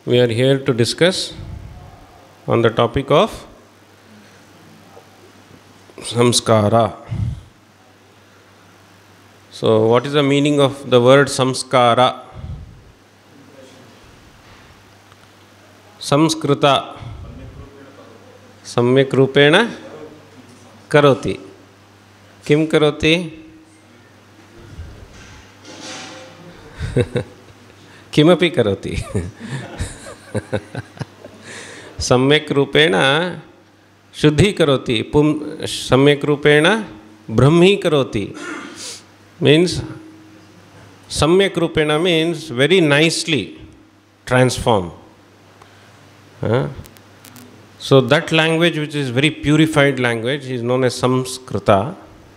we are here to discuss on the topic of Samskara. So, what is the meaning of the word Samskara? Samskrita Samyak Rupena Karoti. Kim Karoti? Kimapi Karoti. Samyak Rupena Shuddhi Karoti. Samyak Rupena Brahmi Karoti. Means Samyak Rupena means very nicely transform. So that language, which is very purified language, is known as Samskrita.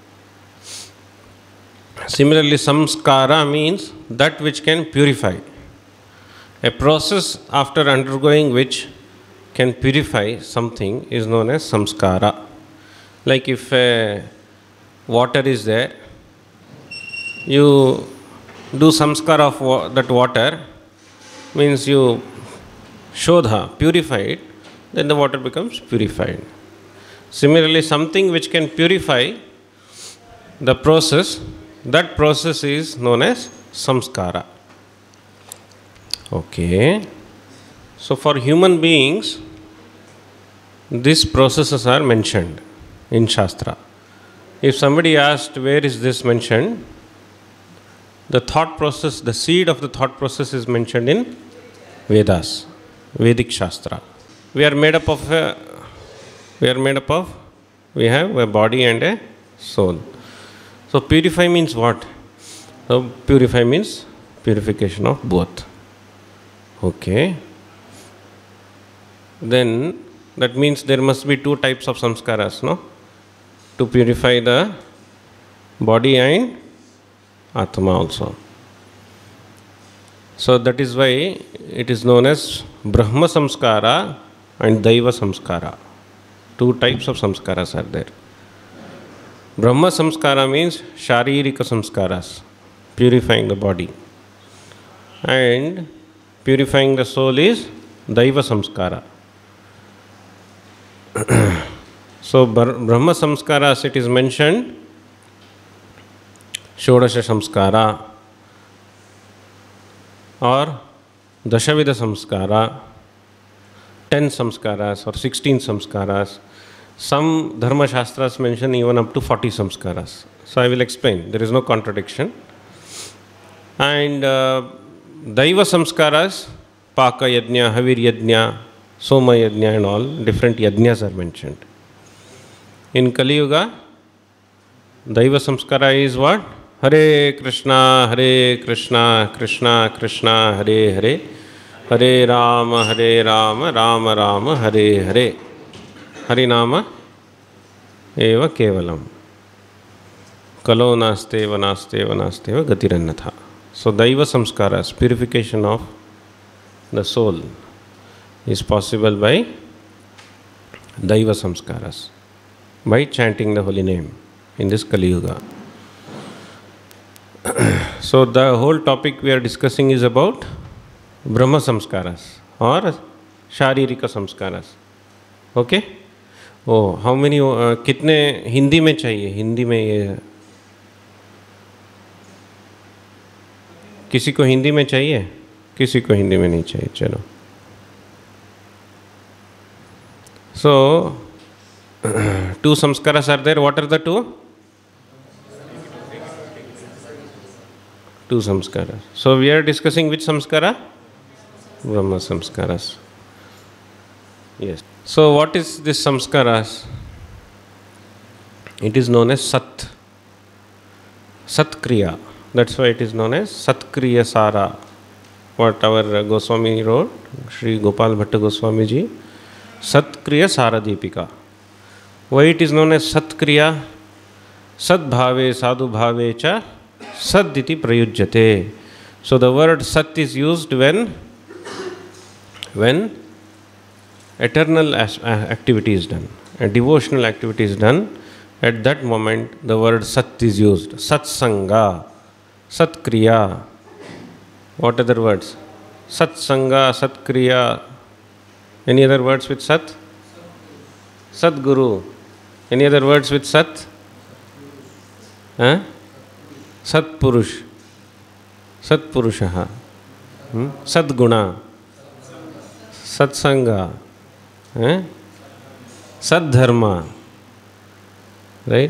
Similarly, Samskara means that which can purify. A process after undergoing which can purify something is known as Samskara. Like if water is there, you do Samskara of that water, means you Shodha, purify it, then the water becomes purified. Similarly, something which can purify the process, that process is known as Samskara. Okay. So for human beings, these processes are mentioned in Shastra. If somebody asked where is this mentioned, the thought process, the seed of the thought process is mentioned in Vedas. Vedic Shastra. We have a body and a soul. So purify means what? So purify means purification of both. Okay. Then that means there must be two types of samskaras, no? To purify the body and Atma also. So that is why it is known as Brahma Samskara and Daiva Samskara. Two types of samskaras are there. Brahma Samskara means Sharirika Samskaras, purifying the body. And purifying the soul is Daiva Samskara. So Brahma Samskaras, it is mentioned Shodasha Samskara or Dashavida Samskara, 10 Samskaras or 16 Samskaras. Some Dharma Shastras mention even up to 40 Samskaras. So I will explain, there is no contradiction. And Daiva Samskaras, Paka Yajna, Havir Yajna, Soma Yajna and all, different Yajnas are mentioned. In Kali Yuga, Daiva Samskara is what? Hare Krishna, Krishna Krishna, Hare Hare, Hare Rama, Rama Rama, Hare Hare. Harinama eva kevalam. Kalo nasteva gatirannatha. So Daiva Samskaras, purification of the soul, is possible by Daiva Samskaras, by chanting the holy name in this Kali Yuga. So the whole topic we are discussing is about Brahma Samskaras or Sharirika Samskaras. Okay? Oh, how many, कितने हिंदी में चाहिए? हिंदी में ये किसी को हिंदी में चाहिए? किसी को हिंदी में नहीं चाहिए? चलो. So, two samskaras are there. What are the two? Two samskaras. So we are discussing which samskara? Brahma Samskaras. Yes. So what is this samskaras? It is known as Sat. Satkriya. That's why it is known as Satkriya Sara. What our Goswami wrote, Sri Gopal Bhatta Goswami ji, Satkriya Sara Deepika. Why it is known as Satkriya? Sadbhave sadhu bhave cha sadditi prayujyate. So the word Sat is used when eternal activity is done, a devotional activity is done. At that moment the word Sat is used. Satsanga, Satkriya. What other words? Satsanga, Satkriya. Any other words with Sat? Sadguru. Any other words with Sat? Huh? Satpurush. Satpurushaha. Sadguna. Satsanga. Sadharma. Right?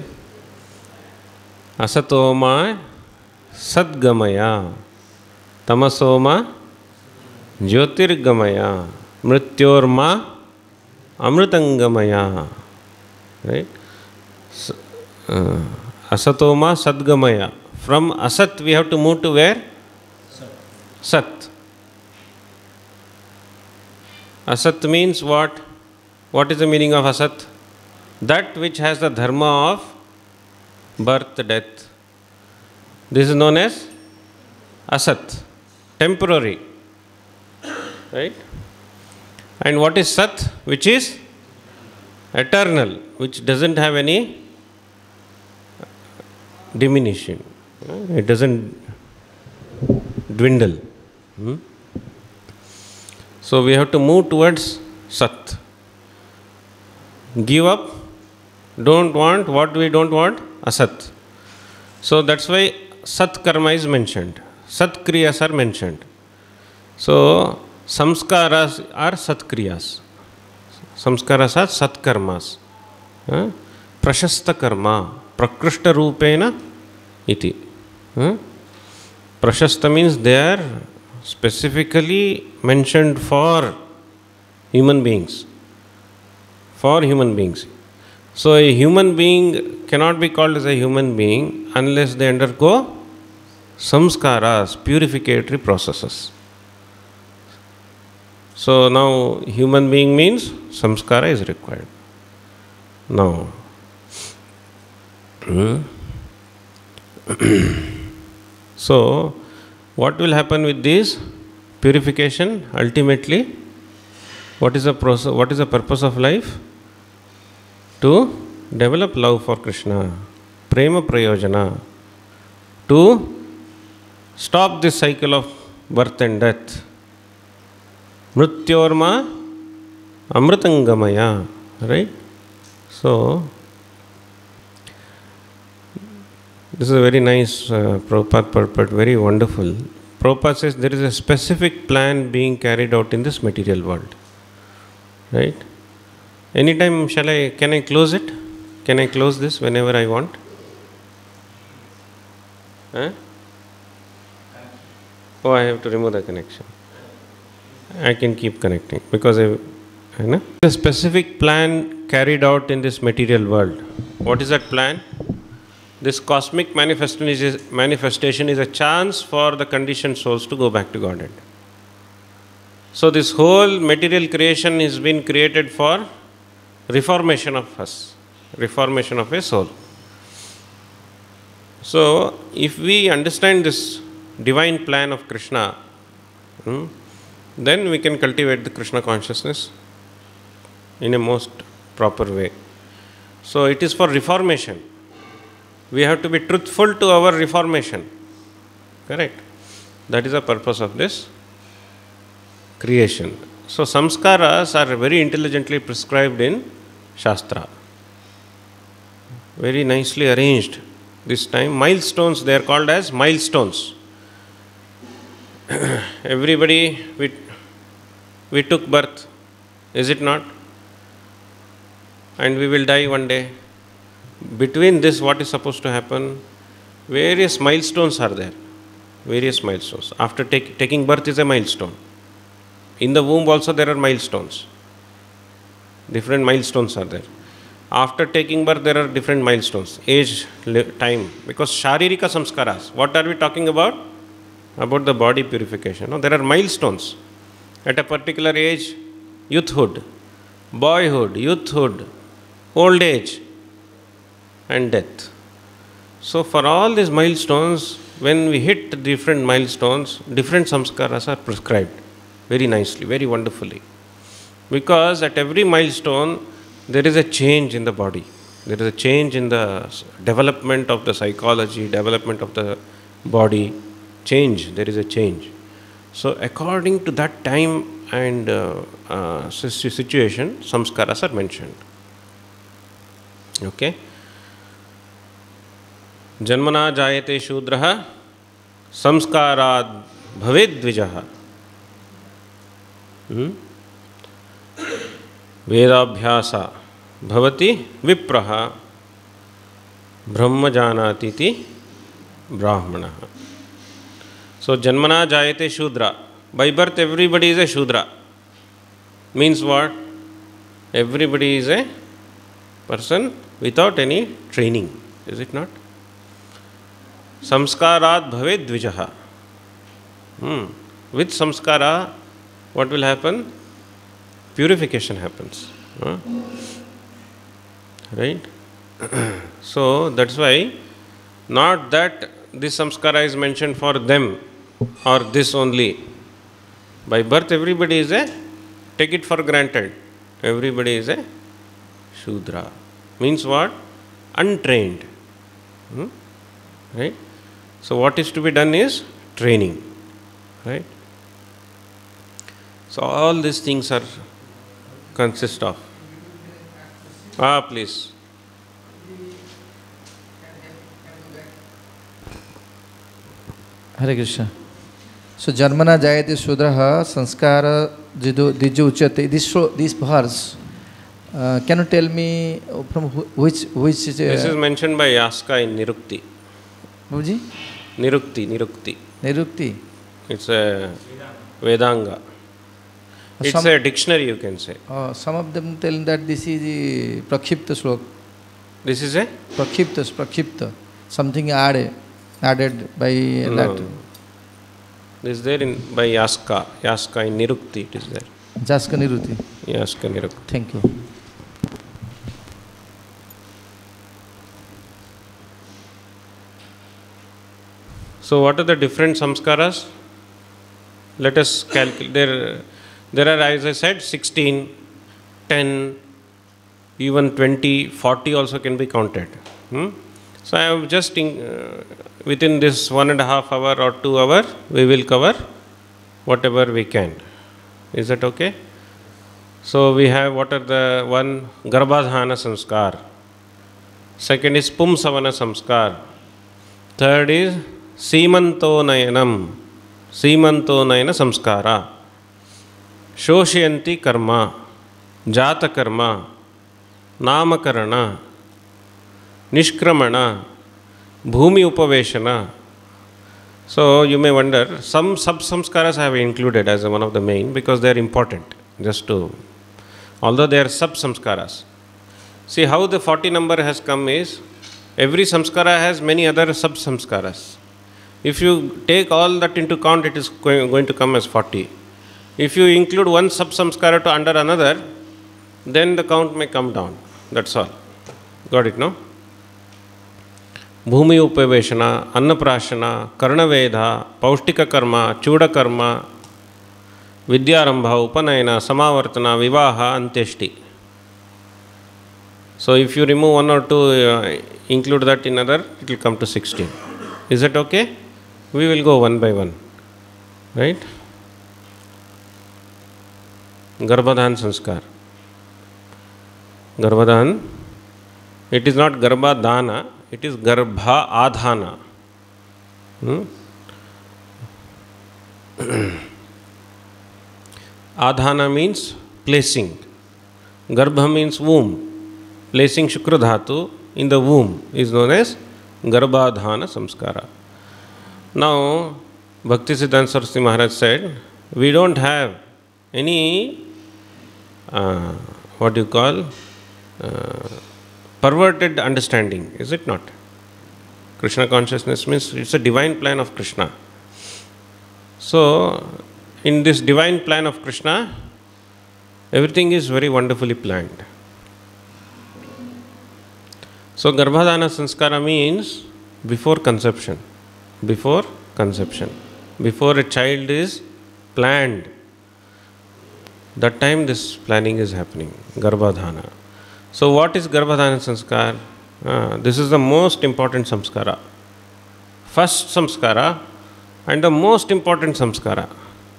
Asatoma Sadgamaya. Tamasoma Jyotirgamaya. Mrityorma Amritangamaya. Right? Asatoma Sadgamaya. From Asat we have to move to where? Sat. Asat means what? What is the meaning of Asat? That which has the dharma of birth, death. This is known as Asat, temporary. Right? And what is Sat? Which is eternal, which doesn't have any diminution. It doesn't dwindle. So we have to move towards Sat. Give up, don't want what we don't want, Asat. So that's why Sat karma is mentioned. Sat kriyas are mentioned. So samskaras are Sat kriyas. Samskaras are Sat karmas. Prashasta karma. Prakrishta rupena iti. Prashasta means they are specifically mentioned for human beings. For human beings. So a human being cannot be called as a human being unless they undergo samskaras, purificatory processes. So now human being means samskara is required. Now, so what will happen with this purification? Ultimately, what is the process? What is the purpose of life? To develop love for Krishna, prema prayojana, to stop this cycle of birth and death. Mrityorma amritangamaya. Right? So, this is a very nice Prabhupada purport, very wonderful. Prabhupada says there is a specific plan being carried out in this material world. Right? Anytime can I close it? Can I close this whenever I want? Oh, I have to remove the connection. I can keep connecting because a specific plan carried out in this material world. What is that plan? This cosmic manifestation is a chance for the conditioned souls to go back to Godhead. So this whole material creation has been created for reformation of us, reformation of a soul. So, if we understand this divine plan of Krishna, then we can cultivate the Krishna consciousness in a most proper way. So, it is for reformation. We have to be truthful to our reformation. Correct? That is the purpose of this creation. So, samskaras are very intelligently prescribed in Shastra. Very nicely arranged. This time, milestones, they are called as milestones. Everybody, we took birth, is it not? And we will die one day. Between this, what is supposed to happen? Various milestones are there. Various milestones. After taking birth is a milestone. In the womb also there are milestones. Different milestones are there. After taking birth there are different milestones. Age, time. Because Sharirika Samskaras. What are we talking about? About the body purification. No, there are milestones. At a particular age, youthhood, boyhood, youthhood, old age, and death. So for all these milestones, when we hit different milestones, different samskaras are prescribed very nicely, very wonderfully. Because at every milestone, there is a change in the body. There is a change in the development of the psychology, development of the body. Change, there is a change. So according to that time and situation, samskaras are mentioned. Okay. Janmana jayate shudraha samskarad bhaved dvijah. Vedabhyasa bhavati vipraha brahma janati ti brahmana. So janmana jayate shudra. By birth everybody is a shudra. Means what? Everybody is a person without any training. Is it not? Samskarat bhaved dvijaha. With samskara, what will happen? Purification happens. Right? So that's why, not that this samskara is mentioned for them or this only. By birth everybody is a, take it for granted, everybody is a Shudra. Means what? Untrained. Right? So what is to be done is training. Right? So all these things are consist of. Please. Hare Krishna. So Janmana Jayate Sudraha Sanskara Diju Uchate. This verse, can you tell me from which is... This is mentioned by Yaska in Nirukti. Babuji? Nirukti. Nirukti. It's a Vedanga. It's a dictionary, you can say. Some of them tell that this is the Prakshipta Slok. This is a? Prakshipta. Something added by that. This is there by Yaska. Yaska in Nirukti it is there. Yaska Nirukti. Yaska Nirukti. Thank you. So what are the different samskaras? Let us calculate. There are, as I said, 16, 10, even 20, 40 also can be counted. So I have just, within this 1.5 hour or 2 hour, we will cover whatever we can. Is that okay? So we have, what are the one? Garbhadhana samskar. Second is Pumsavana samskar. Third is Simanto Nayanam. Simanto Nayana samskara. Shoshayanti karma. Jata karma. Namakarana. Nishkramana. Bhumi upaveshana. So you may wonder, some sub-samskaras I have included as one of the main because they are important. Although they are sub-samskaras. See how the 40 number has come is, every samskara has many other sub-samskaras. If you take all that into account, it is going to come as 40. If you include one sub-samskara to under another, then the count may come down. That's all. Got it, no? Bhumi upaveshana, annaprashana, karnaveda, paustika karma, chuda karma, vidyarambha, upanayana, samavartana, vivaha, antyeshti. So if you remove one or two, include that in other, it will come to 16. Is that okay? We will go one by one. Right? Garbhadhan sanskar. Garbhadhan, it is not Garbhadana, it is Garbha Adhana. Adhana means placing. Garbha means womb. Placing Shukra Dhatu in the womb is known as Garbhadhana samskara. Now, Bhaktisiddhanta Saraswati Maharaj said, we don't have any, perverted understanding, is it not? Krishna consciousness means it's a divine plan of Krishna. So, in this divine plan of Krishna, everything is very wonderfully planned. So, Garbhadhana sanskara means before conception. Before conception. Before a child is planned. That time this planning is happening. Garbhadhana. So what is Garbhadhana sanskar? This is the most important samskara. First samskara and the most important samskara.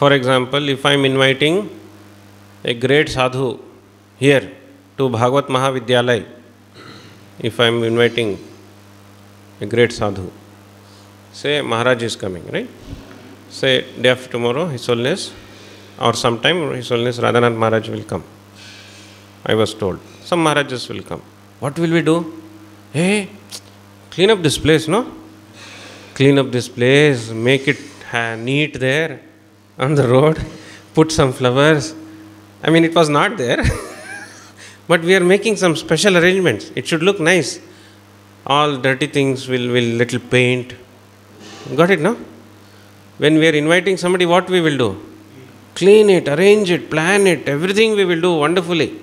For example, if I am inviting a great sadhu here to Bhagavata Mahavidyalaya, if I am inviting a great sadhu, say Maharaj is coming, right? Say day after tomorrow, His Holiness, or sometime His Holiness Radhanath Maharaj will come. I was told. Some Maharajas will come. What will we do? Hey, clean up this place, no? Clean up this place, make it neat there on the road, put some flowers. I mean, it was not there, but we are making some special arrangements. It should look nice. All dirty things will little paint. Got it, no? When we are inviting somebody, what we will do? Clean it, arrange it, plan it, everything we will do wonderfully.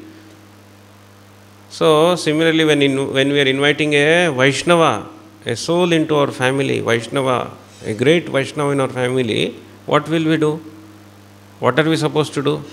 So, similarly, when we are inviting a Vaishnava, a soul into our family, Vaishnava, a great Vaishnava in our family, what will we do? What are we supposed to do?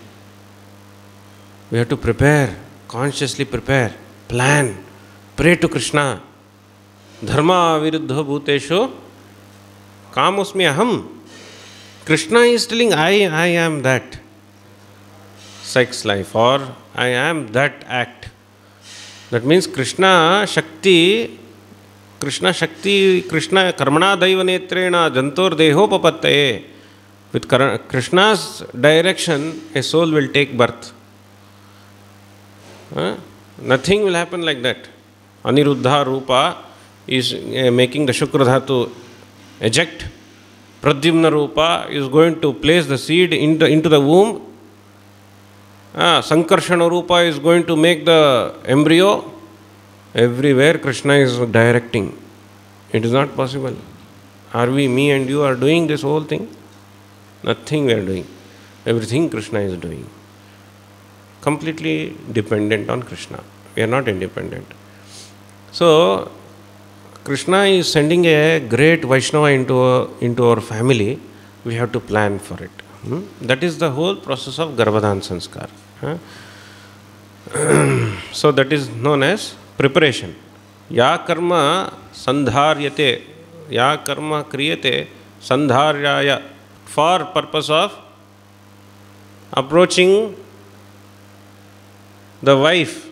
We have to prepare, consciously prepare, plan, pray to Krishna. Dharma viruddha bhuteshu kamosmi aham. Krishna is telling, I am that sex life, or I am that act. That means Krishna Shakti, Krishna Karmana Daiva Netrena Jantor Dehopapattaye. With Krishna's direction, a soul will take birth. Nothing will happen like that. Aniruddha Rupa is making the Shukradhatu eject. Pradyumna Rupa is going to place the seed into the womb. Sankarshana Rupa is going to make the embryo. Everywhere Krishna is directing. It is not possible. Are we, me and you, are doing this whole thing? Nothing we are doing. Everything Krishna is doing. Completely dependent on Krishna. We are not independent. So, Krishna is sending a great Vaishnava into our family. We have to plan for it. That is the whole process of Garbhadan Sanskar. So that is known as preparation. Ya karma sandharyate, ya karma kriyate sandharyaya, for purpose of approaching the wife,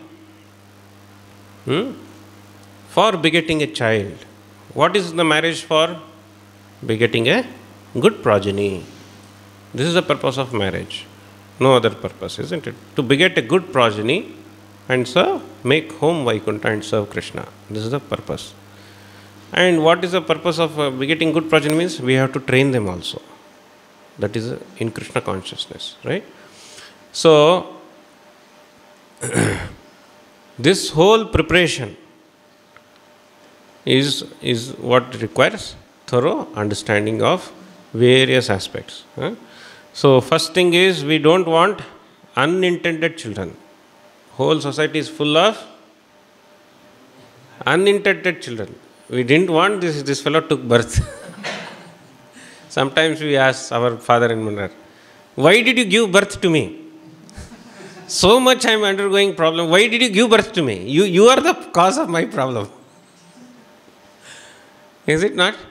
for begetting a child. What is the marriage for? Begetting a good progeny. This is the purpose of marriage. No other purpose, isn't it? To beget a good progeny and serve, make home Vaikuntha and serve Krishna. This is the purpose. And what is the purpose of begetting good progeny means? We have to train them also. That is in Krishna consciousness, right? So, this whole preparation is what requires thorough understanding of various aspects. So, first thing is, we don't want unintended children. Whole society is full of unintended children. We didn't want this fellow took birth. Sometimes we ask our father and mother, why did you give birth to me? So much I am undergoing problem. Why did you give birth to me? You are the cause of my problem. Is it not?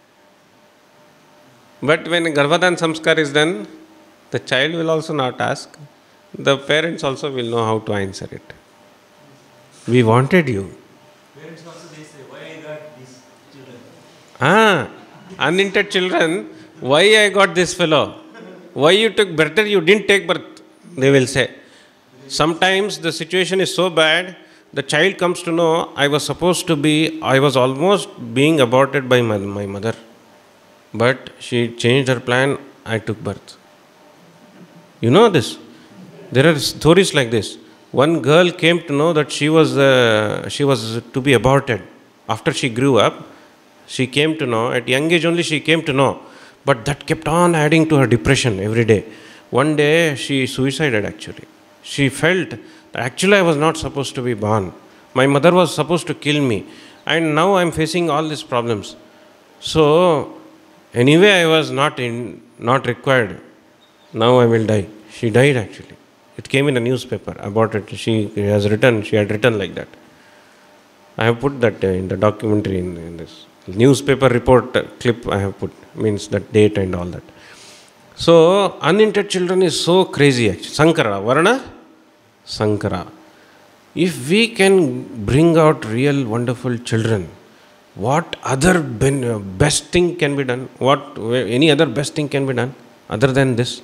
But when Garbhadan Samskar is done, the child will also not ask. The parents also will know how to answer it. We wanted you. Parents also they say, why I got these children? Unintended children, why I got this fellow? Why you took birth? You didn't take birth, they will say. Sometimes the situation is so bad, the child comes to know, I was almost being aborted by my mother. But she changed her plan, I took birth. You know this? There are stories like this. One girl came to know that she was to be aborted. After she grew up, she came to know, at young age only she came to know. But that kept on adding to her depression every day. One day she suicided actually. She felt that actually I was not supposed to be born. My mother was supposed to kill me. And now I am facing all these problems. So, anyway I was not required. Now I will die. She died actually. It came in a newspaper, aborted. She had written like that. I have put that in the documentary in this newspaper report clip I have put, means that date and all that. So, uninted children is so crazy actually. Sankara, Varna, Sankara. If we can bring out real wonderful children, what other best thing can be done? Any other best thing can be done other than this?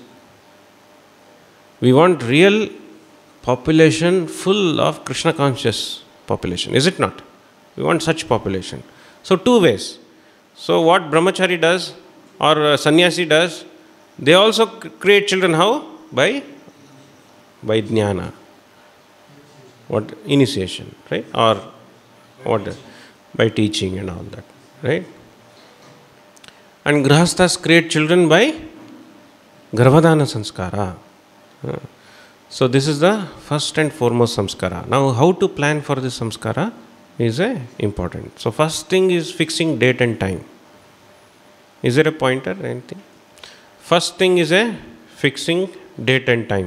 We want real population full of Krishna conscious population, is it not? We want such population. So two ways. So what brahmachari does or sannyasi does, they also create children how? By jnana. What? Initiation, right? Or what? By teaching and all that, right? And grahasthas create children by garbhadana sanskara. So this is the first and foremost samskara. Now how to plan for this samskara is important. So first thing is fixing date and time. Is there a pointer or anything? First thing is fixing date and time.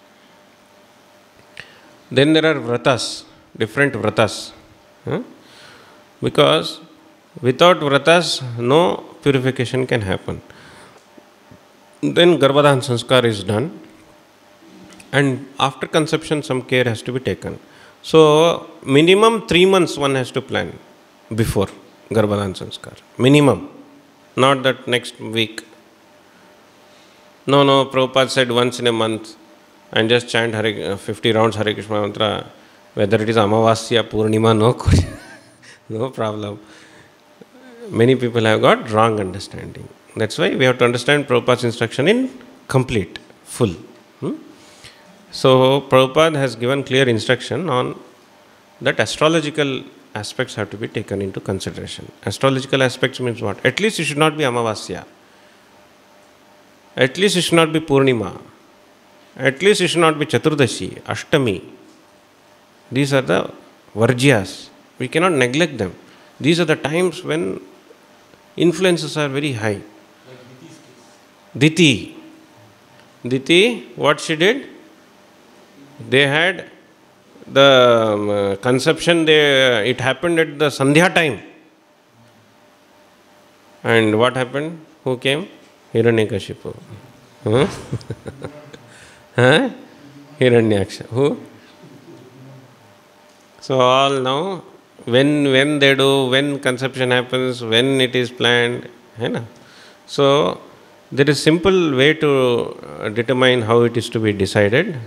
Then there are vratas, different vratas. Because without vratas, no purification can happen. Then Garbhadhan Sanskar is done. And after conception, some care has to be taken. So, minimum 3 months one has to plan before Garbhadhan Sanskar. Minimum. Not that next week. No, Prabhupada said once in a month and just chant 50 rounds Hare Krishna mantra. Whether it is Amavasya, Purnima, no problem. Many people have got wrong understanding. That's why we have to understand Prabhupada's instruction in complete, full. So, Prabhupada has given clear instruction on that astrological aspects have to be taken into consideration. Astrological aspects means what? At least it should not be Amavasya. At least it should not be Purnima. At least it should not be Chaturdashi, Ashtami. These are the Varjyas. We cannot neglect them. These are the times when influences are very high. Diti, what she did? They had the conception, it happened at the Sandhya time. And what happened? Who came? Hiranyakashipu. Hiranyaksha. Who? So all now, when they do, when conception happens, when it is planned, so there is simple way to determine how it is to be decided.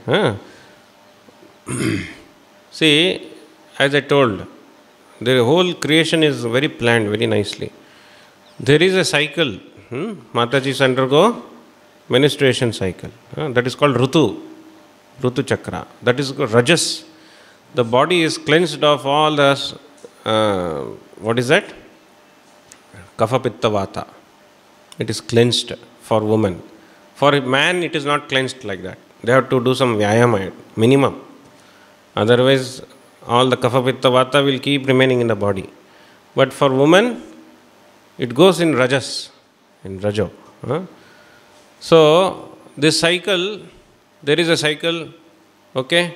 See, as I told, the whole creation is very planned, very nicely. There is a cycle. Mataji's undergo menstruation cycle. That is called Rutu Chakra. That is called Rajas. The body is cleansed of all the, what is that? Kapha Pitta Vata. It is cleansed for woman. For a man, it is not cleansed like that. They have to do some vyayama, minimum. Otherwise, all the Kapha Pitta Vata will keep remaining in the body. But for woman, it goes in Rajas, in Rajo. So, this cycle, there is a cycle, okay?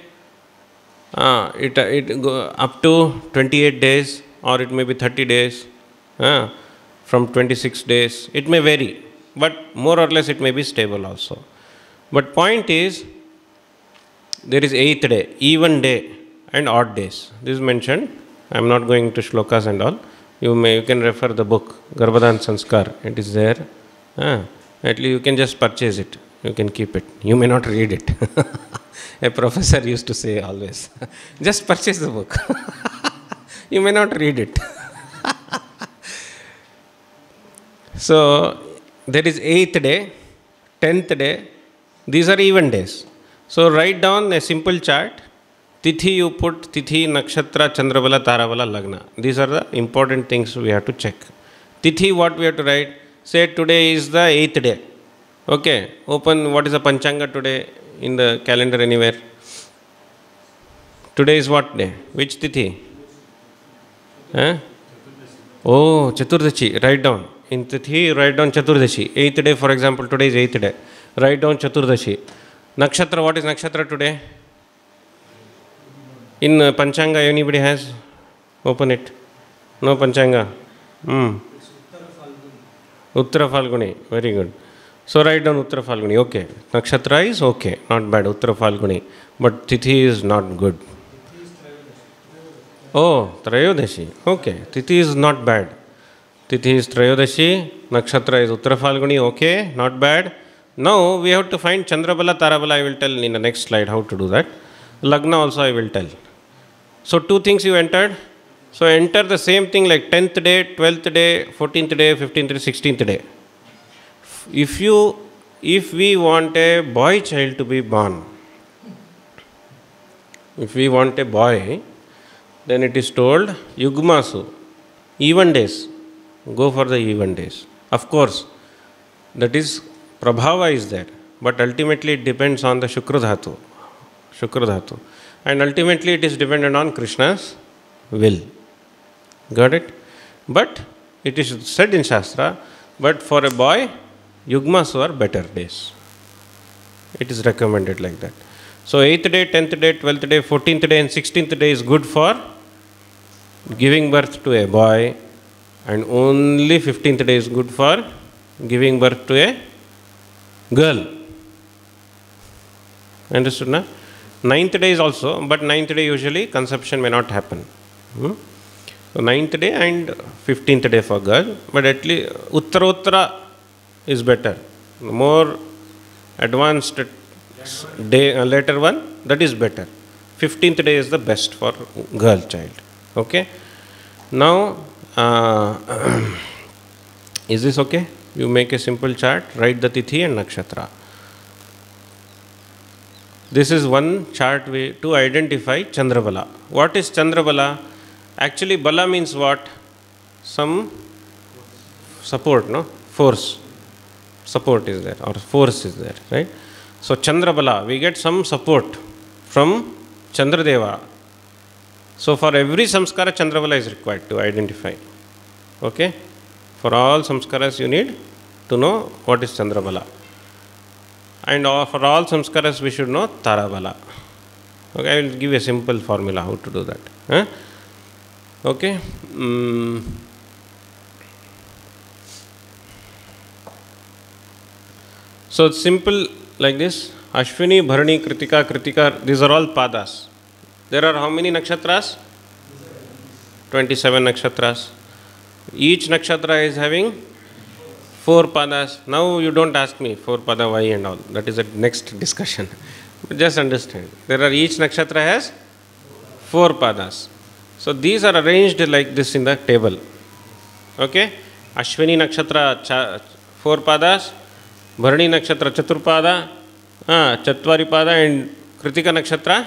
It go up to 28 days or it may be 30 days, from 26 days. It may vary, but more or less it may be stable also. But point is, there is 8th day, even day and odd days. This is mentioned. I am not going to shlokas and all. You can refer the book, Garbhadhan Sanskar. It is there. At least you can just purchase it. You can keep it. You may not read it. A professor used to say always, just purchase the book. You may not read it. So, there is 8th day, 10th day. These are even days. So, write down a simple chart. Tithi you put, Tithi, Nakshatra, Chandrabala, Tarabala, Lagna. These are the important things we have to check. Tithi, what we have to write? Say today is the 8th day. Okay, open what is the Panchanga today in the calendar anywhere. Today is what day? Which Tithi? Oh, Chaturdashi. Write down. In Tithi, write down Chaturdashi. 8th day, for example, today is 8th day. Write down Chaturdashi. Nakshatra, what is Nakshatra today? In Panchanga, anybody has? Open it. No Panchanga. Uttara Falguni. Very good. So write down Uttara Falguni. Okay. Nakshatra is okay, not bad. Uttara Falguni. But Tithi is not good. Oh, Trayodashi. Okay. Tithi is not bad. Tithi is Trayodashi. Nakshatra is Uttara Falguni. Okay, not bad. Now we have to find Chandrabala, Tarabala. I will tell in the next slide how to do that. Lagna also I will tell. So two things you entered. So enter the same thing like 10th day, 12th day, 14th day, 15th day, 16th day. If we want a boy child to be born, if we want a boy, then it is told Yugmasu, even days. Go for the even days. Of course, that is Prabhava is there, but ultimately it depends on the Shukra Dhatu. Shukra Dhatu. And ultimately it is dependent on Krishna's will. Got it? But it is said in Shastra, but for a boy, Yugmas are better days. It is recommended like that. So 8th day, 10th day, 12th day, 14th day and 16th day is good for giving birth to a boy, and only 15th day is good for giving birth to a girl. Understood, na? 9th day is also, but 9th day usually conception may not happen. So 9th day and 15th day for girl, but at least Uttara is better. The more advanced day, later one, that is better. 15th day is the best for girl child. Okay? Now, is this okay? You make a simple chart, write the Tithi and Nakshatra. This is one chart way to identify Chandrabala. What is Chandrabala? Actually, Bala means what? Some support, no? Force. Support is there, or force is there, right? So, Chandrabala, we get some support from Chandradeva. So, for every samskara, Chandrabala is required to identify. Okay? For all samskaras, you need to know what is Chandrabala. And for all samskaras, we should know Tarabala. Okay, I will give a simple formula how to do that. Huh? Okay. So it's simple like this. Ashwini, Bharani, Kritika, Kritika, these are all padas. There are how many nakshatras? 27 nakshatras. Each nakshatra is having 4 padas. Now you don't ask me 4 pada why and all. That is a next discussion. But just understand. Each nakshatra has 4 padas. So these are arranged like this in the table. Okay? Ashwini nakshatra 4 padas, Bharani nakshatra Chaturpada, Chatvari pada, and Kritika nakshatra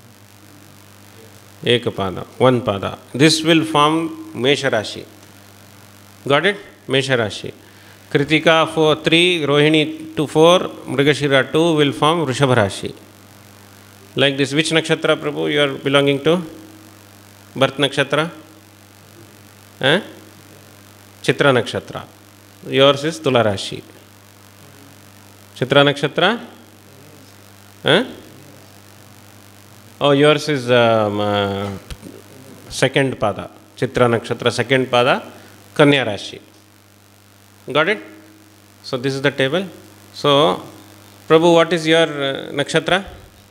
1 pada, 1 pada. This will form Mesha Rashi. Got it? Mesha Rashi. Kritika 3, Rohini 4, Mrigashira 2 will form Vrishabha Rashi. Like this. Which nakshatra, Prabhu, you are belonging to? Birth nakshatra? Chitra nakshatra. Yours is Tula Rashi. Chitra nakshatra? Oh, yours is second pada. Chitra nakshatra, second pada, Kanya Rashi. Got it? So this is the table. So, Prabhu, what is your nakshatra?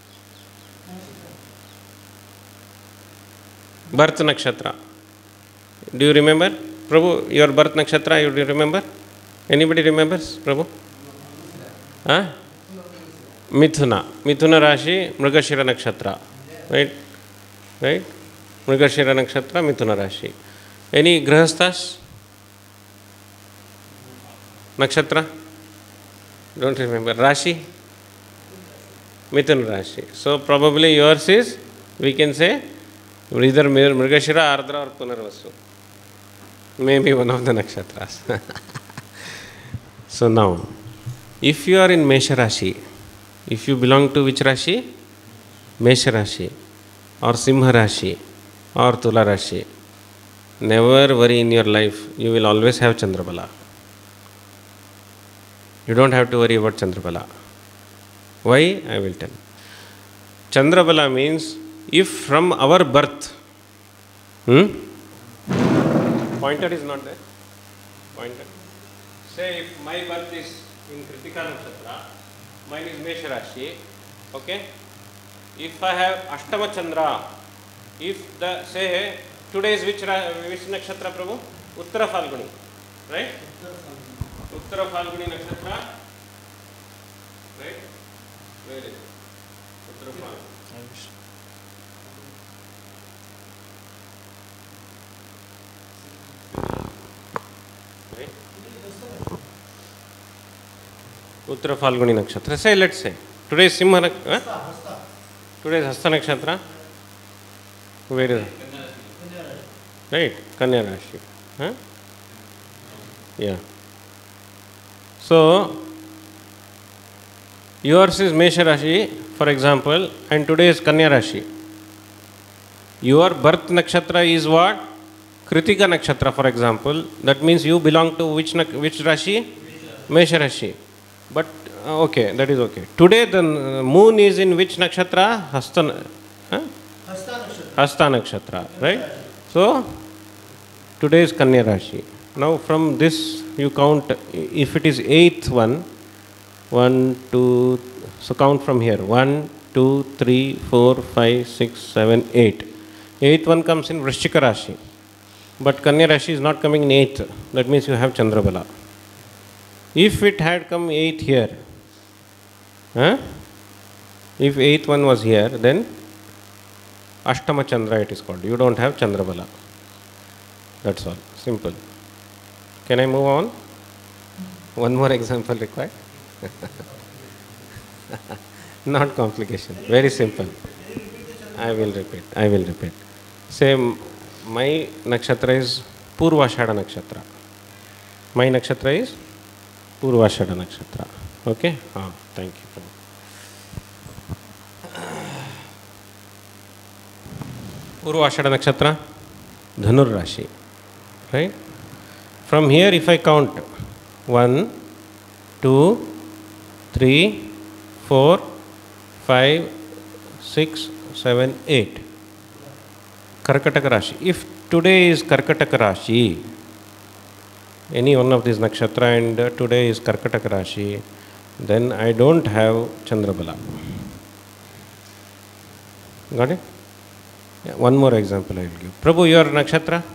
Birth nakshatra. Do you remember? Prabhu, your birth nakshatra, do you remember? Anybody remembers, Prabhu? Mithuna. Mithuna Rashi, Mrigashira nakshatra. Right? Right? Mrigashira nakshatra, Mithuna Rashi. Any grahasthas? Nakshatra? Don't remember. Rashi? Mithuna Rashi. So probably yours is, we can say, either Mrigashira, Ardra or Punarvasu. Maybe one of the nakshatras. So now, if you are in Mesha Rashi, if you belong to which Rashi? Mesha Rashi, or Simha Rashi, or Tula Rashi, never worry in your life, you will always have Chandrabala. You don't have to worry about Chandrabala. Why? I will tell. Chandrabala means, if from our birth, pointer is not there. Pointer. Say if my birth is in Kritika Nakshatra, mine is Mesha Rashi, okay? If I have Ashtama Chandra, if the, say, today is which nakshatra, Prabhu? Uttara Falguni, right? Uttara Falguni Nakshatra, right? Where is it? Uttara Falguni. Right? Uttara Falguni Nakshatra. Say, let's say, today is Simha Nakshatra. Today is Hasta Nakshatra. Where is it? Right, Kanya Rashi. Huh? Yeah. So, yours is Mesha Rashi, for example, and today is Kanya Rashi. Your birth nakshatra is what? Kritika Nakshatra, for example. That means you belong to which Rashi? Mesha Rashi. But, okay, that is okay. Today the moon is in which nakshatra? Hasta Nakshatra, right? So, today is Kanya Rashi. Now, from this you count, if it is 8th one, 1, 2, so count from here, 1, 2, 3, 4, 5, 6, 7, 8. 8th one comes in Vrishchika Rashi. But Kanya Rashi is not coming in 8th. That means you have Chandrabala. If it had come 8th here, if 8th one was here, then Ashtama Chandra it is called. You don't have Chandrabala. That's all. Simple. Can I move on? One more example required? Not complication. Very simple. I will repeat. Say, my nakshatra is Purvashada Nakshatra. My nakshatra is Purvashada Nakshatra. Okay? Thank you. Purvashada Nakshatra, Dhanur Rashi. Right? From here, if I count 1, 2, 3, 4, 5, 6, 7, 8. Karkataka Rashi. If today is Karkataka Rashi, any one of these nakshatra and today is Karkataka Rashi, then I don't have Chandrabala. Got it? Yeah, one more example I will give. Prabhu, your nakshatra?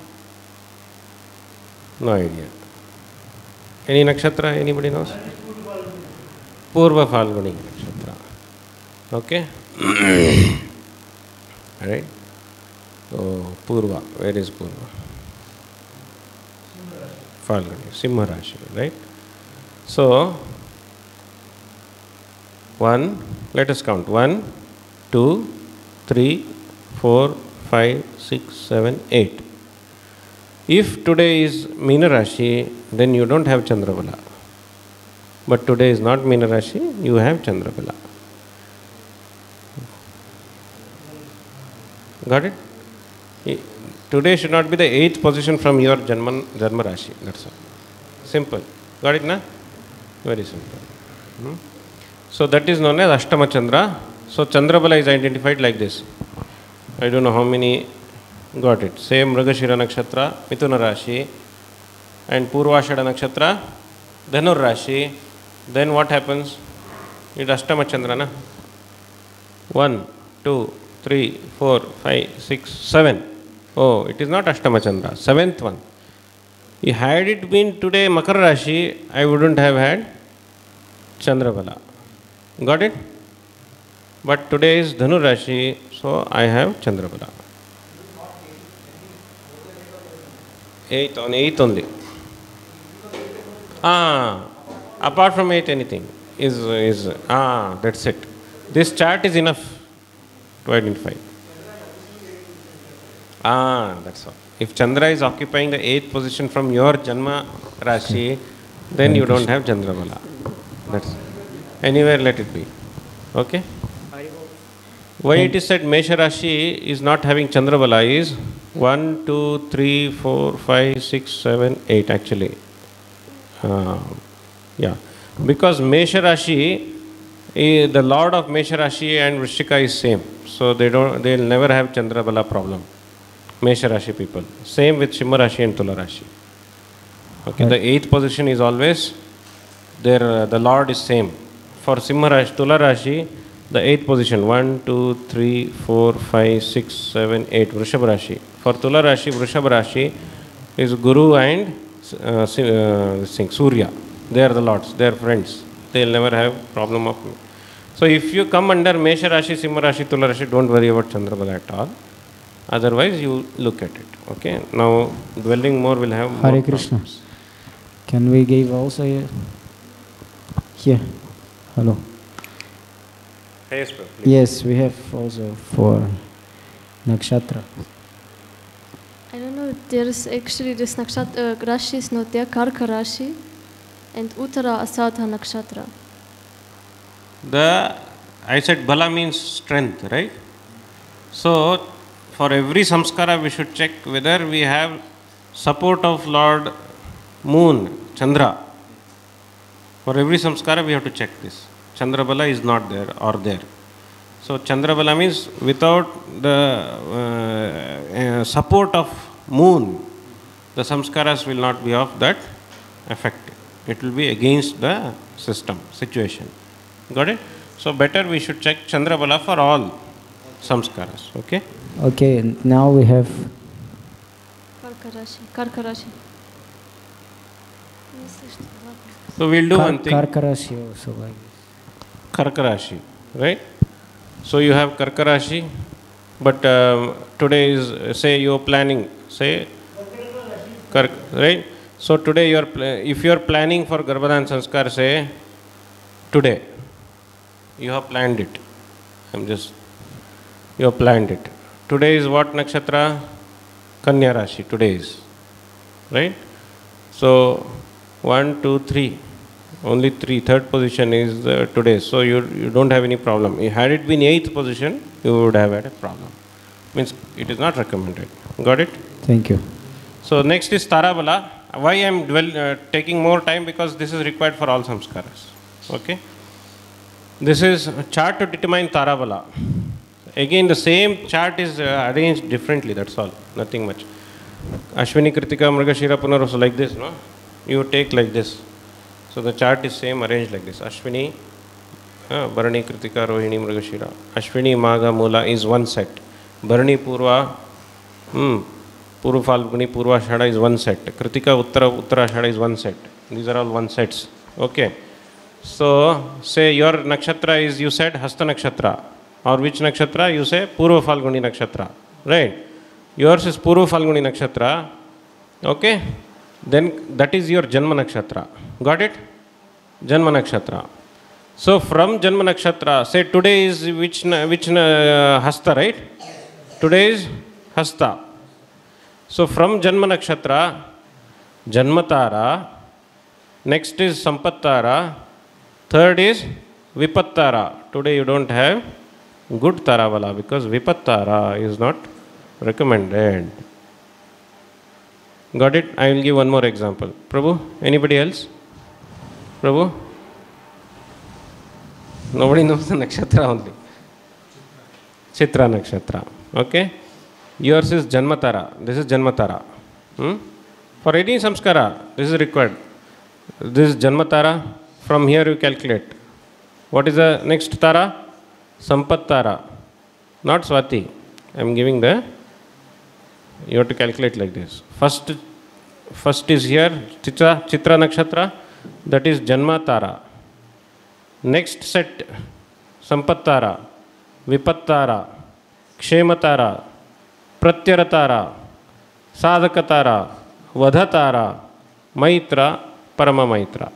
No idea. Any nakshatra? Anybody knows? Purva Falguni nakshatra. Okay? Alright? So, Purva. Where is Purva? Falguni. Simha Rashi. Right? So, 1, let us count. 1, 2, 3, 4, 5, 6, 7, 8. If today is Meena Rashi, then you don't have Chandrabala. But today is not Meena Rashi, you have Chandrabala. Got it? Today should not be the 8th position from your Janma Rashi. That's all. Simple. Got it, na? Very simple. So that is known as Ashtama Chandra. So Chandrabala is identified like this. I don't know how many got it. Same Mrigashira Nakshatra, Mithuna Rashi, and Purvashada Nakshatra, Dhanur Rashi. Then what happens? It Ashtama Chandra, na? 1, 2, 3, 4, 5, 6, 7. Oh, it is not Ashtama Chandra, 7th one. Had it been today Makar Rashi, I wouldn't have had Chandrabala. Got it? But today is Dhanu Rashi, so I have Chandrabala. 8th only. Apart from 8, anything is that's it. This chart is enough to identify. That's all. If Chandra is occupying the 8th position from your Janma Rashi, then you don't have Chandrabala. That's anywhere let it be. Okay? Why it is said Mesha Rashi is not having Chandrabala is 1, 2, 3, 4, 5, 6, 7, 8 actually. Yeah. Because Mesha Rashi, the Lord of Mesha Rashi and Vrishchika is same. So they'll never have Chandrabala problem. Mesha Rashi people. Same with Simha Rashi and Tula Rashi. Okay, the 8th position is always the Lord is same. For Simha Rashi, Tula Rashi, the 8th position, 1, 2, 3, 4, 5, 6, 7, 8, Vrishab Rashi. For Tula Rashi, Vrishab Rashi is Guru and Surya. They are the Lords, they are friends. They will never have problem of me. So if you come under Mesha Rashi, Simha Rashi, Tula Rashi, don't worry about Chandrabala at all. Otherwise, you look at it. Okay. Now, dwelling more will have more Hare Krishna. problems. Can we give also here? Hello. Yes, please. Yes, we have also for nakshatra. I don't know, there's actually this nakshatra, Rashi is not there, Karka Rashi and Uttara Asadha Nakshatra. I said Bala means strength, right? So, for every samskara we should check whether we have support of Lord Moon, Chandra. For every samskara we have to check this. Chandra Bala is not there or there. So Chandra Bala means without the support of Moon, the samskaras will not be of that effect. It will be against the system, situation. Got it? So better we should check Chandra Bala for all samskaras. Okay? Okay, now we have Karka Rashi. Karka Rashi. So we'll do one thing. Karkarashi also like this. Karkarashi, right? So you have Karkarashi, but today is, say you are planning, say, right? So today if you are planning for Garbhadan Sanskar, say, today, you have planned it. You have planned it. Today is what nakshatra? Kanya Rashi, today is, right? So, 1, 2, 3. Only 3, third position is today. So you don't have any problem. Had it been 8th position, you would have had a problem. Means it is not recommended. Got it? Thank you. So next is Tarabala. Why I am taking more time? Because this is required for all samskaras. Okay? This is a chart to determine Tarabala. Again, the same chart is arranged differently. That's all. Nothing much. Ashwini, Kritika, Mrigashira, Punarosa, like this, no? You take like this. So the chart is same arranged like this. Ashwini, Bharani, Kritika, Rohini, Mrigashira. Ashwini, Magha, Mula is one set. Bharani, Purva, Purva, Falguni, Purva, Shada is one set. Kritika, Uttara, Uttara, Shada is one set. These are all one sets. Okay. So, say your nakshatra is, you said Hasta nakshatra. Or which nakshatra? You say Purva Falguni nakshatra. Right? Yours is Purva Falguni nakshatra. Okay? Then that is your Janma nakshatra. Got it? Janma nakshatra. So from Janma nakshatra, say today is which Hasta, right? Today is Hasta. So from Janma nakshatra, Janmatara, next is Sampattara, third is Vipattara. Today you don't have good Taravala because Vipattara is not recommended. Got it? I will give one more example. Prabhu, anybody else? Prabhu? Nobody knows the nakshatra only. Chitra nakshatra. Okay? Yours is Janmatara. This is Janmatara. For any samskara, this is required. This is Janmatara. From here you calculate. What is the next Tara? Sampattara. Not Swati. I am giving the... You have to calculate like this. First is here, Chitra nakshatra, that is Janma Tara. Next set, Sampattara, Vipattara, Kshematara, Pratyaratara, Sadhakatara, Vadhatara, Maitra, Parama-Maitra.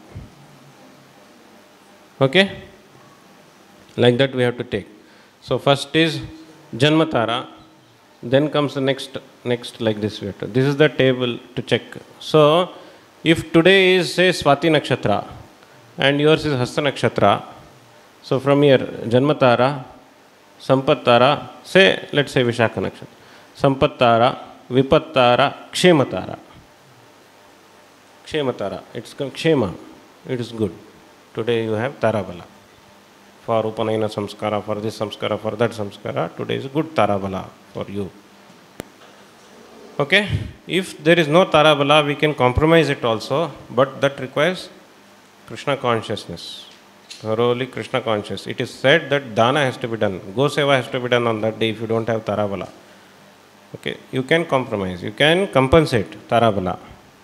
Okay? Like that we have to take. So first is Janmatara. Then comes the next like this. This is the table to check. So, if today is say Swati Nakshatra and yours is Hasta Nakshatra, so from here Janmatara, Sampattara, say let's say Vishakha Nakshatra, Sampattara, Vipattara, Kshematara. Kshematara, it's Kshema, it is good. Today you have Tarabala. For Upanayana Samskara, for this Samskara, for that Samskara, today is good Tarabala for you. Okay? If there is no Tarabala, we can compromise it also, but that requires Krishna consciousness. Thoroughly Krishna conscious. It is said that dana has to be done. Go seva has to be done on that day if you don't have tarabala. Okay, you can compromise. You can compensate tarabala.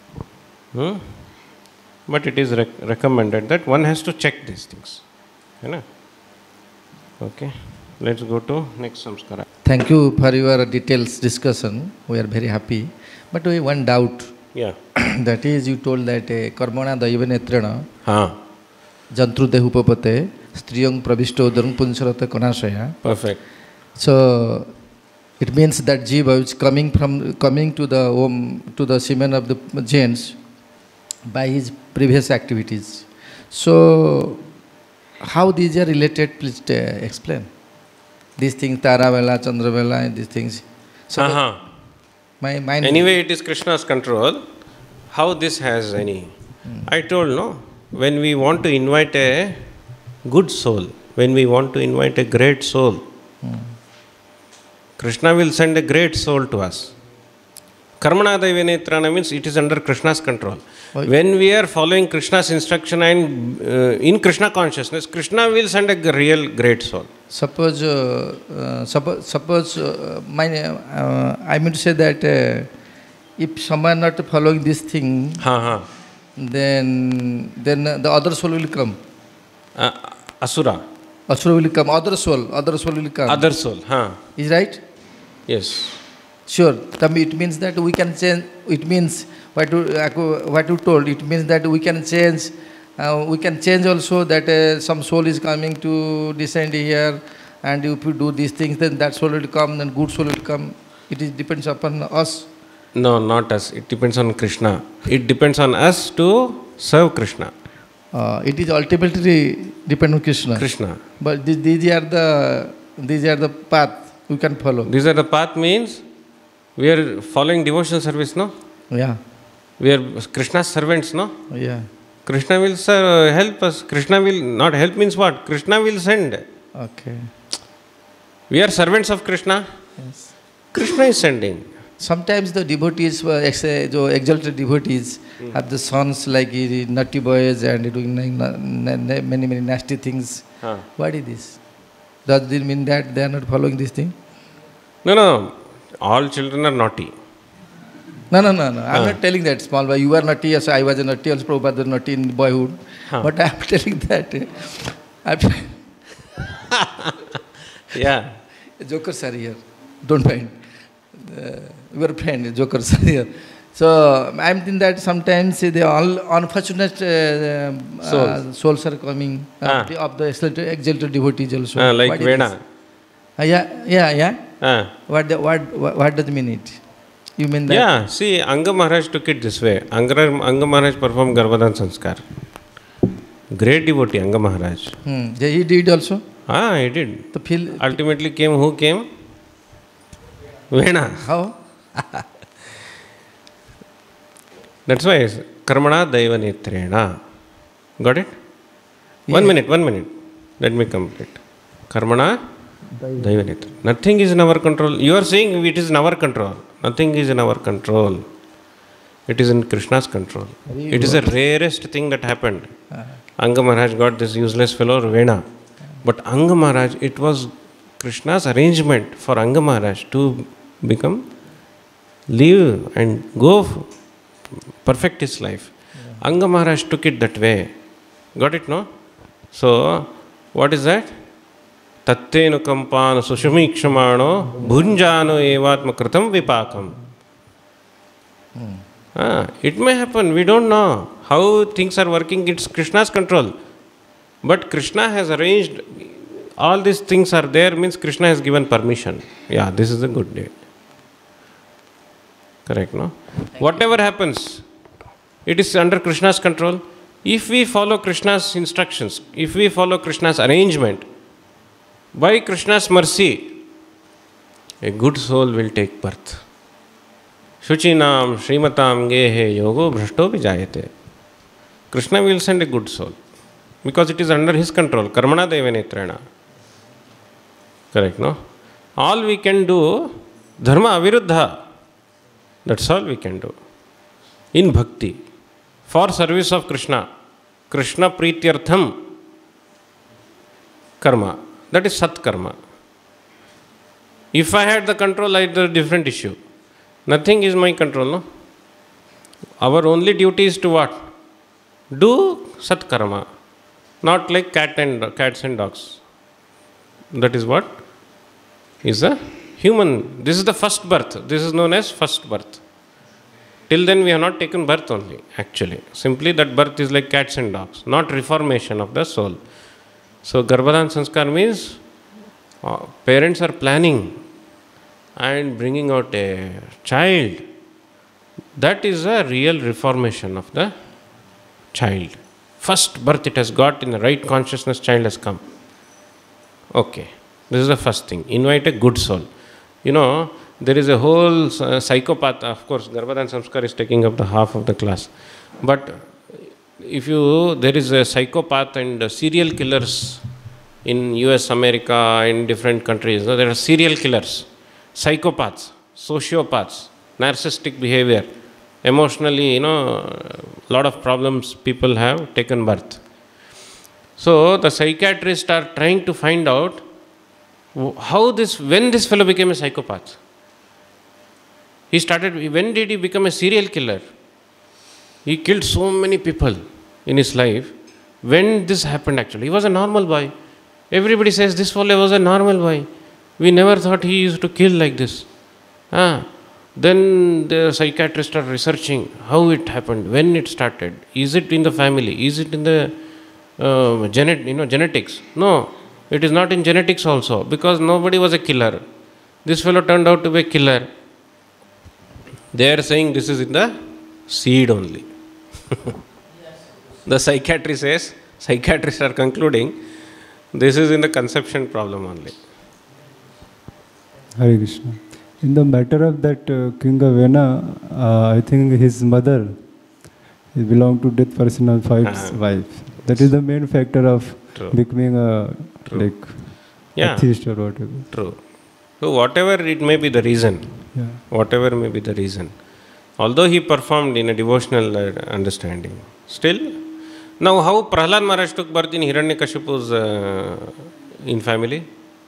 But it is recommended that one has to check these things. Okay, let's go to next samskara. Thank you for your details discussion. We are very happy. But we have one doubt. Yeah. That is, you told that karmana daivanetrena jantru dehupapate striyang pravishto dharm punsarata kanashaya. Perfect. So it means that jiva is coming to the semen of the gents by his previous activities. So how these are related, please explain. These things, Tara Vela, Chandra Vela, and these things. So my mind. Anyway, it is Krishna's control. How this has any? I told no. When we want to invite a good soul, when we want to invite a great soul, Krishna will send a great soul to us. Karmana Daivanetrana means it is under Krishna's control. When we are following Krishna's instruction and in Krishna consciousness, Krishna will send a real great soul. Suppose, I mean to say that if someone not following this thing, then the other soul will come. Asura. Asura will come. Other soul will come. Other soul. Is right? Yes. Sure. It means that we can change. It means what you told. It means that we can change. We can change also that some soul is coming to descend here, and if you do these things, then that soul will come, then good soul will come. It depends upon us. No, not us. It depends on Krishna. It depends on us to serve Krishna. It is ultimately depend on Krishna. Krishna. But these are the path we can follow. These are the path means we are following devotional service, no? Yeah. We are Krishna's servants, no? Yeah. Krishna will help us. Krishna will not help means what? Krishna will send. Okay. We are servants of Krishna. Yes. Krishna is sending. Sometimes the devotees, exalted devotees, have the sons like naughty boys and doing many nasty things. What is this? Does it mean that they are not following this thing? No. All children are naughty. No. I'm not telling that, small boy. You are naughty, yes, I was a naughty, also Prabhupada was naughty in boyhood. But I am telling that. Yeah. Jokers are here. Don't mind. Your friend, jokers are here. So I am thinking that sometimes the all unfortunate souls are coming of the exalted devotees also. Like Veda. Yeah. What does it mean it? You mean that? Yeah, see, Anga Maharaj took it this way. Anga Maharaj performed Garbhadan Sanskar. Great devotee, Anga Maharaj. He did also? He did. Ultimately who came? Vena. How? That's why it's Karmana Daivanetrena. Got it? Yeah. 1 minute. Let me complete. Karmana Daivanetrena. Nothing is in our control. You are saying it is in our control. Nothing is in our control. It is in Krishna's control. It is the rarest thing that happened. Anga Maharaj got this useless fellow Vena. But Anga Maharaj, it was Krishna's arrangement for Anga Maharaj to live and go perfect his life. Anga Maharaj took it that way. Got it, no? So, what is that? Tattenu kampana sushumikshmano bhunjano evatma kritam vipakam. It may happen, we don't know how things are working, it's Krishna's control. But Krishna has arranged, all these things are there, means Krishna has given permission. Yeah, this is a good day. Correct, no? Whatever happens, it is under Krishna's control. If we follow Krishna's instructions, if we follow Krishna's arrangement, by Krishna's mercy, a good soul will take birth. Shuchinam Srimatam Gehe Yogo Bhrashto Vijayate. Krishna will send a good soul. Because it is under his control. Karmana Devanetrena. Correct, no? All we can do, Dharma Aviruddha. That's all we can do. In bhakti. For service of Krishna. Krishna Prityartham karma. That is Sat karma. If I had the control, I had a different issue. Nothing is my control, no? Our only duty is to what? Do Sat karma. Not like cats and dogs. That is what? Is a human. This is the first birth. This is known as first birth. Till then we have not taken birth only, actually. Simply that birth is like cats and dogs, not reformation of the soul. So Garbhadan Sanskar means parents are planning and bringing out a child. That is a real reformation of the child. First birth it has got, in the right consciousness, child has come. Okay, this is the first thing. Invite a good soul. You know, there is a whole psychopath. Of course, Garbhadan Samskar is taking up the half of the class. But there is a psychopath and serial killers in US, America, in different countries. There are serial killers, psychopaths, sociopaths, narcissistic behavior. Emotionally, lot of problems people have taken birth. So the psychiatrists are trying to find out when this fellow became a psychopath. When did he become a serial killer? He killed so many people in his life. When this happened actually? He was a normal boy. Everybody says this fellow was a normal boy. We never thought he used to kill like this. Then the psychiatrists are researching how it happened, when it started. Is it in the family? Is it in the genetics? No, it is not in genetics also, because nobody was a killer. This fellow turned out to be a killer. They are saying this is in the seed only. The psychiatrists are concluding, this is in the conception problem only. Hare Krishna. In the matter of that King of Vena, I think his mother belonged to that person's wife. That is the main factor of becoming a atheist or whatever. True. So whatever it may be the reason, although he performed in a devotional understanding, still. Now how Prahlad Maharaj took birth in Hiranyakashipu's in family?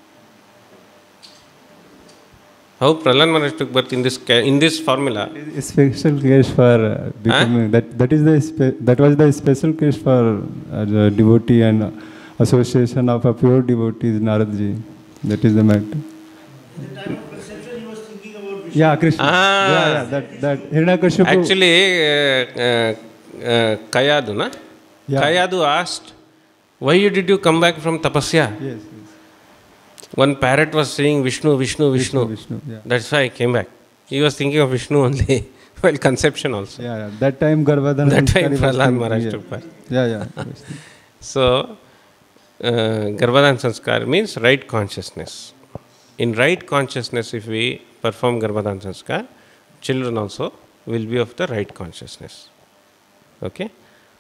How Prahlad Maharaj took birth in this formula? A special case for becoming that was the special case for the devotee and association of a pure devotee, Naradji. That is the matter. At the time of conception, he was thinking about Vishnu. Yeah, Krishna. That Hiranyakashipu. Actually, Kayadu, na? Yeah. Kayadu asked, why did you come back from tapasya? Yes. One parrot was saying Vishnu. Yeah. That's why I came back. He was thinking of Vishnu only, while conception also. Yeah. That time Garbhadan. That time Prahlad Maharaj took birth. Yeah. So, Garbhadan Sanskar means right consciousness. In right consciousness, if we perform Garbhadan Sanskar, children also will be of the right consciousness. Okay?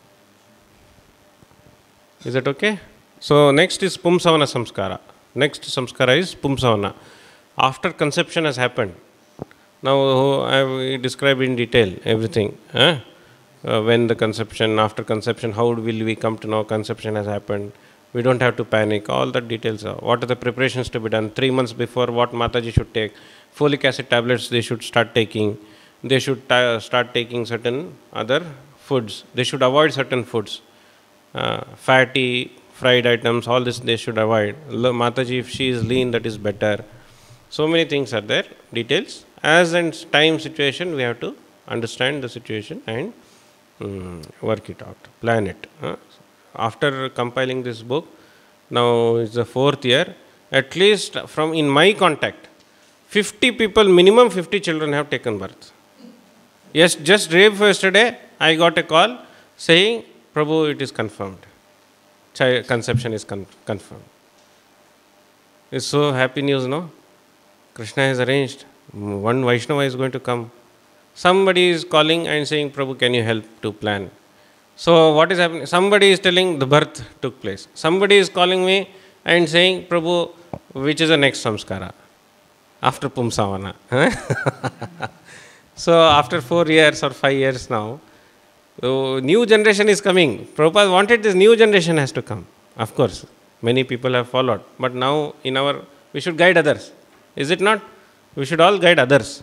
Is that okay? So, next is Pumsavana Samskara. Next samskara is Pumsavana. After conception has happened, now I have described in detail everything. When the conception, after conception, how will we come to know conception has happened? We don't have to panic. All the details are. What are the preparations to be done? 3 months before, what Mataji should take? Folic acid tablets they should start taking. They should start taking certain other foods. They should avoid certain foods. Fatty, fried items, all this they should avoid. Mataji, if she is lean, that is better. So many things are there, details. As and time situation, we have to understand the situation and work it out, plan it. After compiling this book, now it's the 4th year, at least from in my contact, 50 people, minimum 50 children have taken birth. Yes, just day before yesterday, I got a call saying, Prabhu, it is confirmed. Child conception is confirmed. It's so happy news, no? Krishna has arranged. One Vaishnava is going to come. Somebody is calling and saying, Prabhu, can you help to plan? So what is happening? Somebody is telling the birth took place. Somebody is calling me and saying, Prabhu, which is the next samskara? After Pumsavana. So after 4 years or 5 years now, So new generation is coming. Prabhupada wanted this new generation has to come. Of course, many people have followed. But now we should guide others. Is it not? We should all guide others.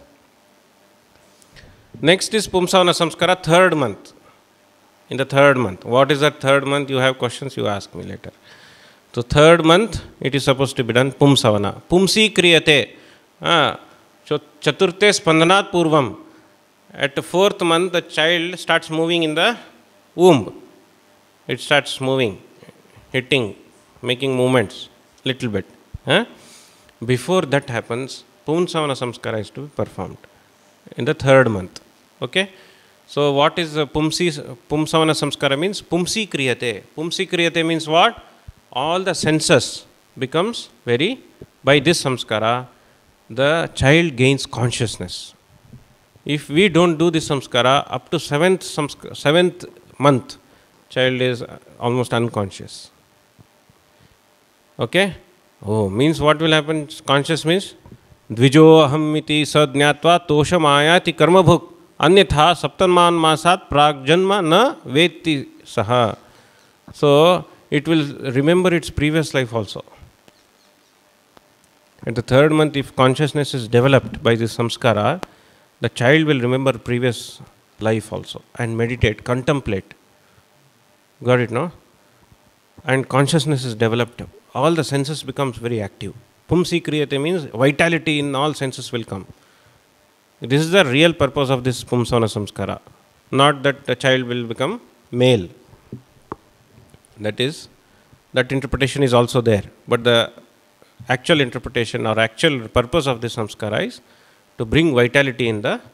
Next is Pumsavana Samskara, third month. In the third month. What is that third month? You have questions, you ask me later. So third month, it is supposed to be done Pumsavana. Pumsi kriyate. Chaturte spandanat purvam. At the fourth month, the child starts moving in the womb. It starts moving, hitting, making movements, little bit. Before that happens, Pumsavana Samskara is to be performed in the third month. Okay? So what is Pumsavana Samskara means? Pumsi kriyate. Pumsi kriyate means what? All the senses becomes by this samskara, the child gains consciousness. If we don't do this samskara, up to seventh month, child is almost unconscious. Okay? Oh, means what will happen? Conscious means Dvijo ahamiti sadnyatva tosham ayati karmabhuk anyatha saptanman masat pragjanma na veti saha. So, it will remember its previous life also. At the third month, if consciousness is developed by this samskara, the child will remember previous life also and meditate, contemplate. Got it, no? And consciousness is developed. All the senses becomes very active. Pumsi kriyate means vitality in all senses will come. This is the real purpose of this Pumsavana Samskara. Not that the child will become male. That interpretation is also there. But the actual interpretation or actual purpose of this samskara is to bring vitality in the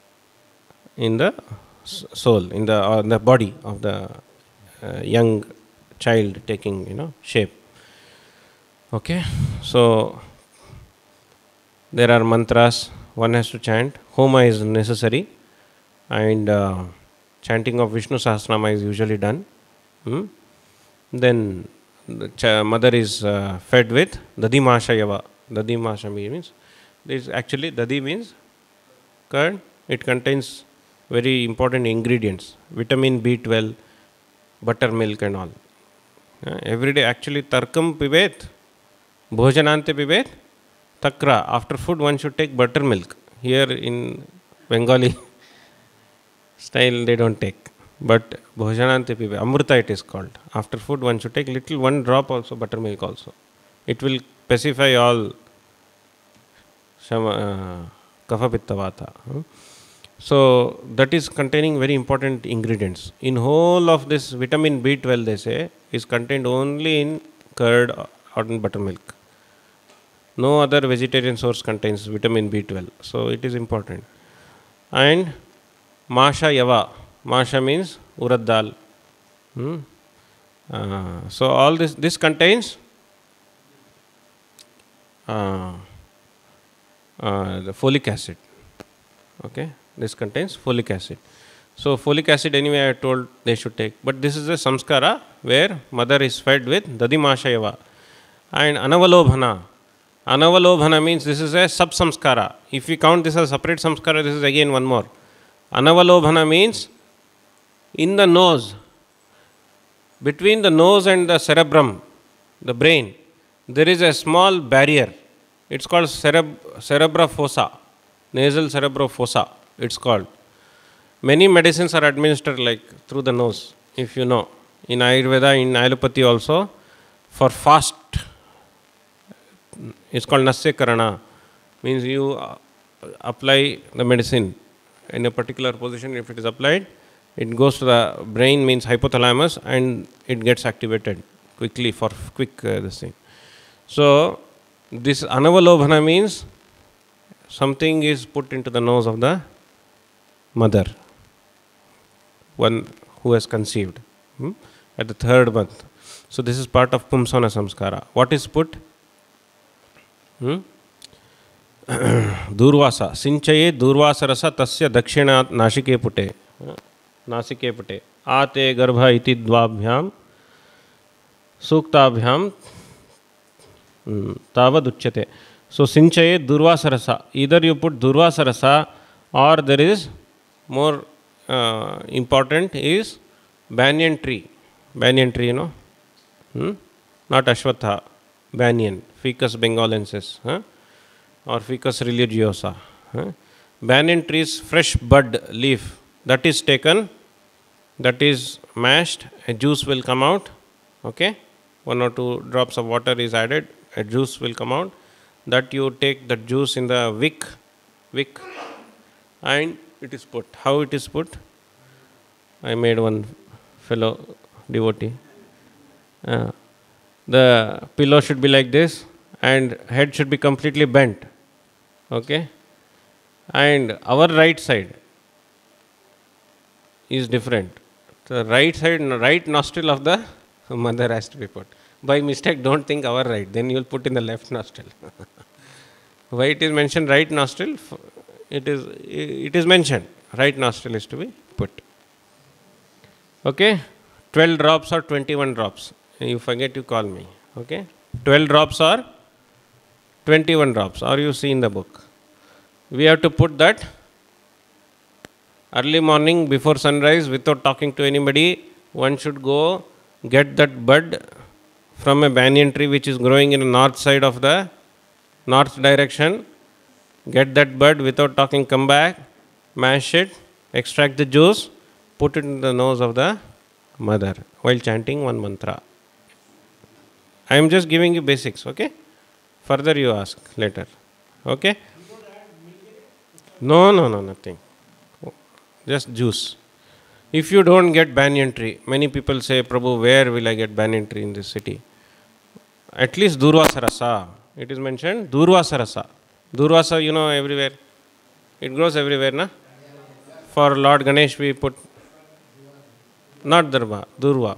soul, in the body of the young child taking shape. Okay, so there are mantras. One has to chant. Homa is necessary, and chanting of Vishnu Sahasranama is usually done. Then the mother is fed with Dadimasha Yava. Dadimasha means Dadi means curd. It contains very important ingredients, vitamin B12, buttermilk and all. Every day actually tarkam pibet, bhojanante pibet, takra. After food one should take buttermilk. Here in Bengali style they don't take. But bhojanante pibe, amrita it is called. After food one should take one drop also, buttermilk also. It will pacify all kapha pitta vata. So that is containing very important ingredients. In whole of this vitamin B12 they say is contained only in curd or in buttermilk. No other vegetarian source contains vitamin B12. So it is important. And Masha Yava. Masha means urad dal. So all this contains the folic acid. Okay, this contains folic acid. So folic acid anyway I told they should take. But this is a samskara where mother is fed with Dadimasha Yava. And Anavalobhana. Anavalobhana means this is a sub-samskara. If we count this as separate samskara, this is again one more. Anavalobhana means in the nose, between the nose and the cerebrum, the brain, there is a small barrier. It's called cerebra fossa, nasal cerebro fossa, it's called. Many medicines are administered like through the nose, if you know. In Ayurveda, in allopathy also, for fast, it's called Nasya Karana, means you apply the medicine in a particular position. If it is applied, it goes to the brain, means hypothalamus, and it gets activated quickly for quick this thing. So this Anavalobhana means something is put into the nose of the mother, one who has conceived at the third month. So this is part of Pumsavana Samskara. What is put? Durvasa. Sinchaye Durvasarasa tasya dakshina nashike pute. Nasike pute. Ate garbha iti dvabhyam suktabhyam tavad uchyate. So Sinchaye Durvasarasa. Either you put Durvasarasa or there is more important is banyan tree. Banyan tree, you know. Not Ashwatha, banyan, Ficus bengalensis, or Ficus religiosa. Banyan tree's fresh bud leaf, that is taken, that is mashed, a juice will come out. Okay, 1 or 2 drops of water is added, a juice will come out. That you take that juice in the wick, and it is put. How it is put? I made one fellow devotee. The pillow should be like this, and head should be completely bent. Okay, and our right side is different. The right side, right nostril of the mother has to be put. By mistake, don't think our right, then you will put in the left nostril. Why it is mentioned right nostril? It is mentioned right nostril is to be put. Okay, 12 drops or 21 drops. You forget, you call me. Okay, 12 drops or 21 drops, or you see in the book. We have to put that early morning before sunrise without talking to anybody. One should go get that bud from a banyan tree which is growing in the north side of the north direction. Get that bud without talking, come back, mash it, extract the juice, put it in the nose of the mother while chanting one mantra. I am just giving you basics, okay? Further you ask later, okay? No, nothing. Just juice. If you don't get banyan tree, many people say, Prabhu, where will I get banyan tree in this city? At least Durvasa rasa. It is mentioned, Durvasa rasa. Durvasa, you know, everywhere. It grows everywhere, na? For Lord Ganesh we put, not Durva, Durva.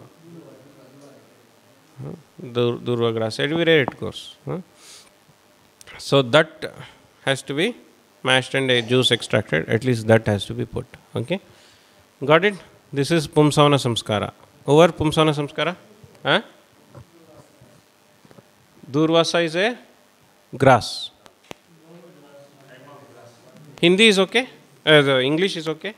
Durva grass, everywhere it goes. So that has to be mashed and a juice extracted, at least that has to be put. Okay? Got it? This is Pumsavana Samskara. Over Pumsavana Samskara? Durvasa is a grass. Hindi is okay? English is okay?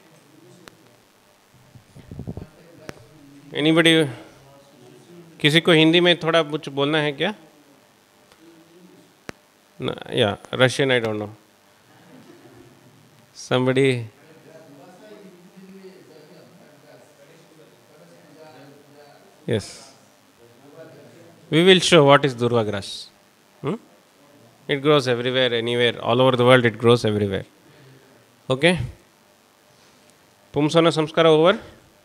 Anybody? किसी को हिंदी में थोड़ा कुछ बोलना है क्या? Yeah, Russian I don't know. Somebody. Yes. We will show what is Durva grass. It grows everywhere, anywhere, all over the world it grows everywhere. Okay? Pumsana Samskara over.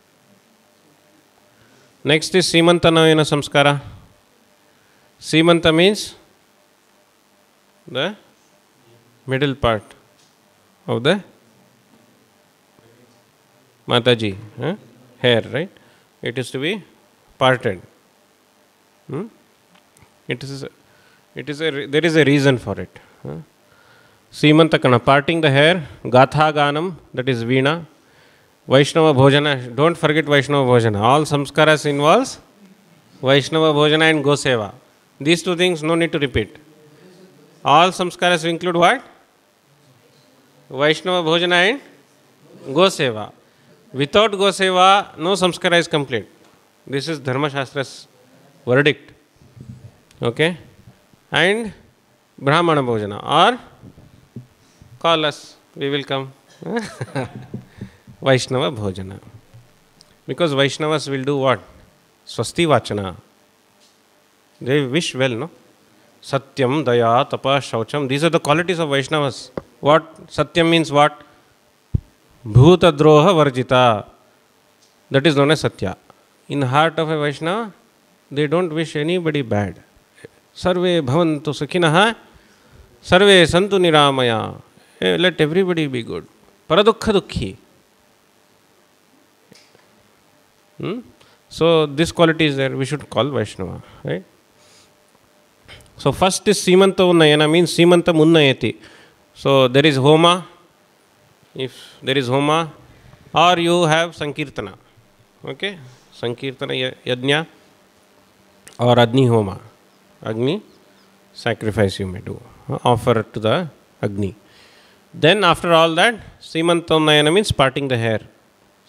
Next is Simanta Nayana Samskara. Simanta means the middle part of the Mataji hair, right? It is to be parted. There is a reason for it. Simantakana, parting the hair, Gatha Ganam, that is Veena, Vaishnava Bhojana, don't forget Vaishnava Bhojana. All samskaras involves Vaishnava Bhojana and Goseva. These two things no need to repeat. All samskaras include what? Vaishnava Bhojana and Goseva. Without Goseva, no samskara is complete. This is Dharma Shastra's verdict. Okay? And Brahmana Bhojana, or call us, we will come. Vaishnava Bhojana. Because Vaishnavas will do what? Swasti Vachana. They wish well, no? Satyam, Daya, Tapa, Shaucham. These are the qualities of Vaishnavas. What? Satyam means what? Bhuta Droha Varjita. That is known as Satya. In the heart of a Vaishnava, they don't wish anybody bad. Sarve bhavantu sukhinaha, sarve santu niramaya. Let everybody be good. Paradukha dukhi. So this quality is there. We should call Vaishnava, right? So first is Simanta Unnayana, means Simanta Unnayati. So there is Homa. If there is Homa, or you have Sankirtana. Okay? Sankirtana Yajna or Agni Homa. Agni sacrifice you may do. Offer to the Agni. Then after all that, Simanta Unnayana means parting the hair.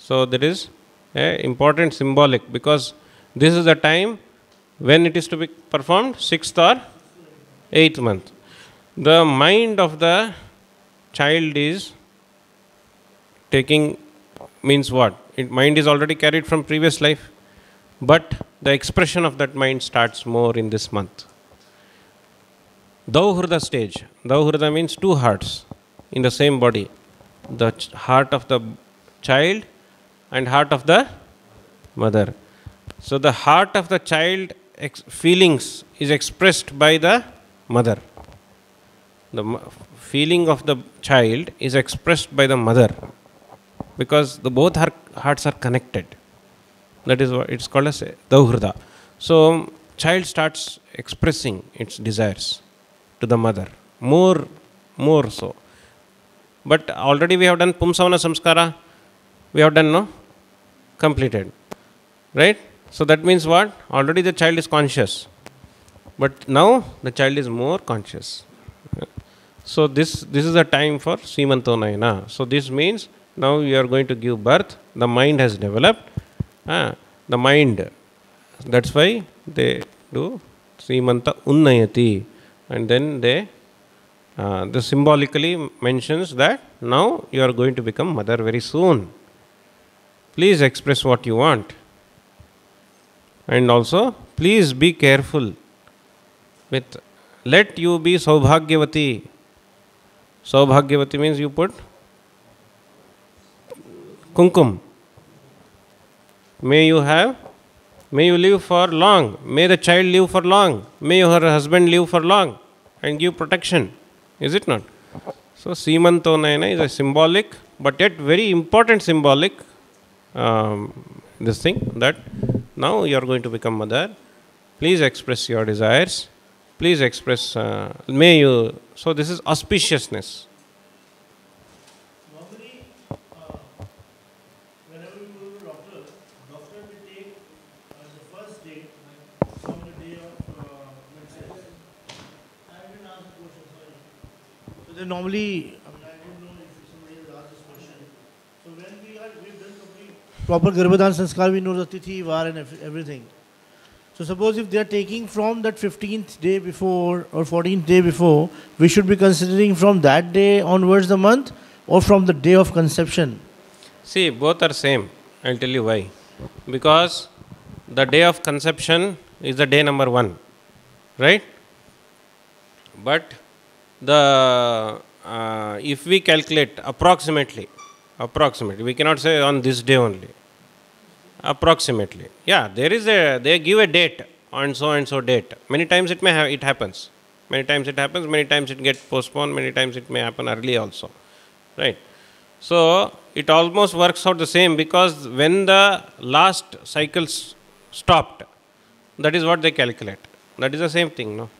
So that is a important symbolic, because this is the time when it is to be performed, 6th or 8th month. The mind of the child is taking, means what? Mind is already carried from previous life, but the expression of that mind starts more in this month. Dauhrada stage. Dauhrada means two hearts in the same body. The heart of the child and heart of the mother. So the heart of the child feelings is expressed by the mother. The feeling of the child is expressed by the mother, because the both hearts are connected. That is what it's called as Dauhrada. So child starts expressing its desires to the mother, more so. But already we have done Pumsavana Samskara, we have done, no? Completed. Right? So that means what? Already the child is conscious. But now the child is more conscious. So this is a time for Simantonayana. So this means now you are going to give birth. The mind has developed. The mind. That's why they do Simanta Unnayati. And then they symbolically mentions that now you are going to become mother very soon. Please express what you want. And also, please be careful with, let you be Saubhagyavati. Saubhagyavati means you put kumkum. May you live for long. May the child live for long. May her husband live for long and give protection. Is it not? So, Simantonayana is a symbolic, but yet very important symbolic this thing, that now you are going to become mother. Please express your desires. Please express, may you. So, this is auspiciousness. Normally, whenever we go to doctor will take the first day from the day of menses. I didn't ask the question, sorry. So then normally, I don't know if somebody has asked this question. So when we've done complete proper Garbhadan Sanskar, we know the Tithi, Var and everything. So suppose if they are taking from that 15th day before or 14th day before, we should be considering from that day onwards the month, or from the day of conception. See, both are same. I'll tell you why. Because the day of conception is the day number 1, right? But the if we calculate approximately, we cannot say on this day only. Approximately, yeah, they give a date on so and so date. Many times it happens. Many times it happens. Many times it gets postponed. Many times it may happen early also, right? So it almost works out the same, because when the last cycles stopped, that is what they calculate. That is the same thing, no?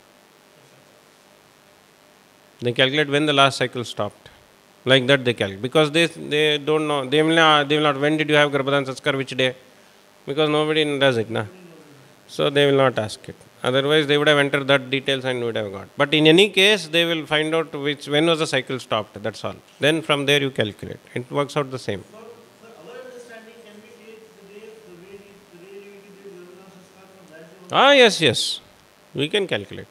They calculate when the last cycle stopped. Like that they calculate, because they don't know. They will not. When did you have Garbhadan Sanskar? Which day? Because nobody does it, na. So they will not ask it. Otherwise, they would have entered that details and would have got. But in any case, they will find out when was the cycle stopped. That's all. Then from there you calculate. It works out the same. For our understanding, can we take the way we did Garbhadan Sanskar from that day? Yes. We can calculate.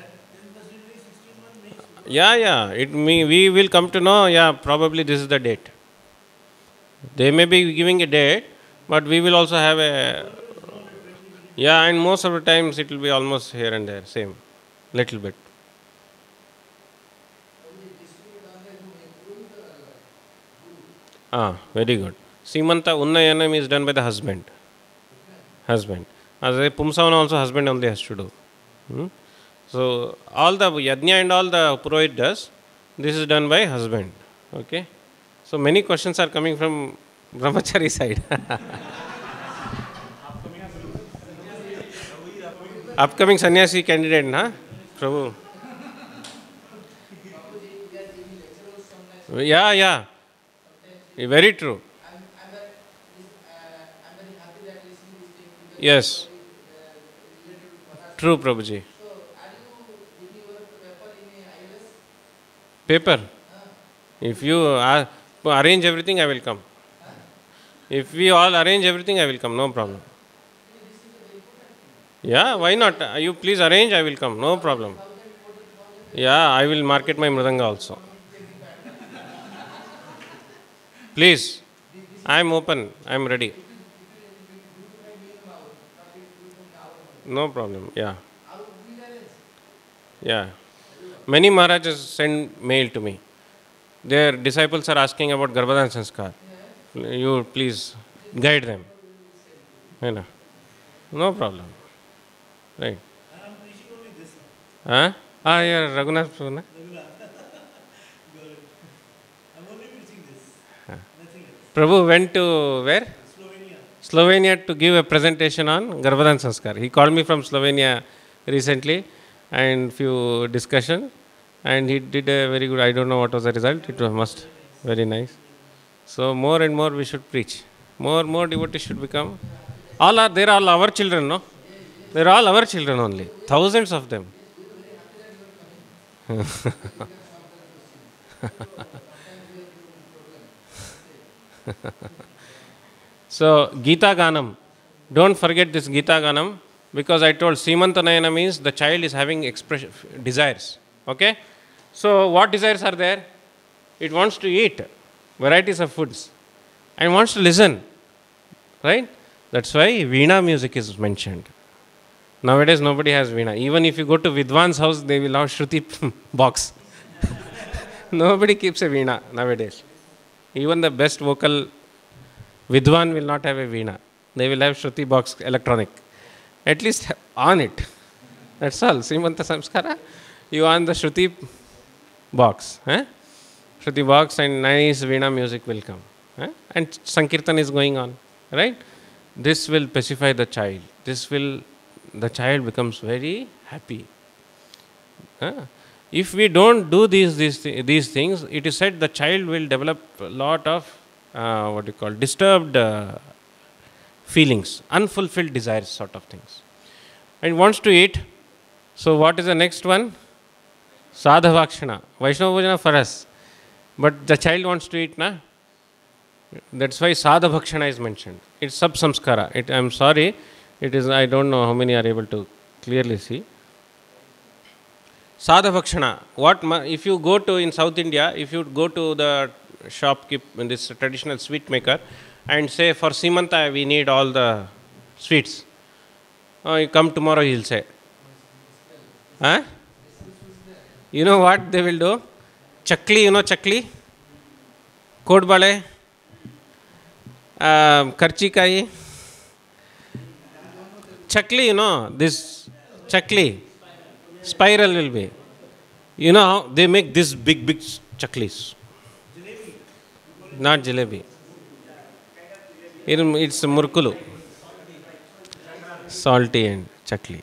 Yeah. We will come to know, probably this is the date. They may be giving a date, but we will also have a, and most of the times it will be almost here and there, same, little bit. Very good. Simanta Unnayanam is done by the husband. As a Pumsavana also husband only has to do. So all the yajna and all the Purohit does, this is done by husband. Okay. So many questions are coming from Brahmachari side. Upcoming sannyasi candidate, na? Prabhu. Yeah. Very true. Yes. True, Prabhuji. Paper? If you arrange everything, I will come. If we all arrange everything, I will come, no problem. Yeah, why not? You please arrange, I will come, no problem. Yeah, I will market my mridanga also. Please, I am open, I am ready. No problem, yeah. Yeah. Many Maharajas send mail to me. Their disciples are asking about Garbhadan Sanskar. You please guide them. You know. No problem. Right. Huh? Ah, yeah, Raghunath. Huh? Prabhu went to where? Slovenia to give a presentation on Garbhadan Sanskar. He called me from Slovenia recently and few discussion, and he did a very good, I don't know what was the result, it was very nice. So more and more we should preach. More devotees should become. They're all our children, no? They're all our children only. Thousands of them. So, Gita Ganam. Don't forget this Gita Ganam, because I told Simantanayana means the child is having desires. Okay? So, what desires are there? It wants to eat varieties of foods and wants to listen. Right? That's why Veena music is mentioned. Nowadays, nobody has Veena. Even if you go to Vidwan's house, they will have Shruti box. Nobody keeps a Veena nowadays. Even the best vocal Vidwan will not have a Veena. They will have Shruti box electronic. At least on it. That's all. Srimanta Samskara, you on the Shruti box. Shruti box and nice Veena music will come. And Sankirtan is going on. Right? This will pacify the child. The child becomes very happy. If we don't do these things, it is said the child will develop a lot of disturbed feelings, unfulfilled desires, sort of things, and wants to eat. So what is the next one? Sadhavakshana. Vaishnava Bhojana for us, but the child wants to eat, na? That's why Sadhavakshana is mentioned. It's sub samskara. I'm sorry, it is. I don't know how many are able to clearly see. Sadhavakshana. If you go to in South India, if you go to the shopkeep, this traditional sweet maker, and say for Simanta we need all the sweets. You come tomorrow, he'll say. You know what they will do? Chakli, you know chakli? Kodbale, karchikai. Chakli, you know, this chakli, spiral will be. You know how they make this big chaklis. Not jalebi. It's murkulu. Salty and chakli.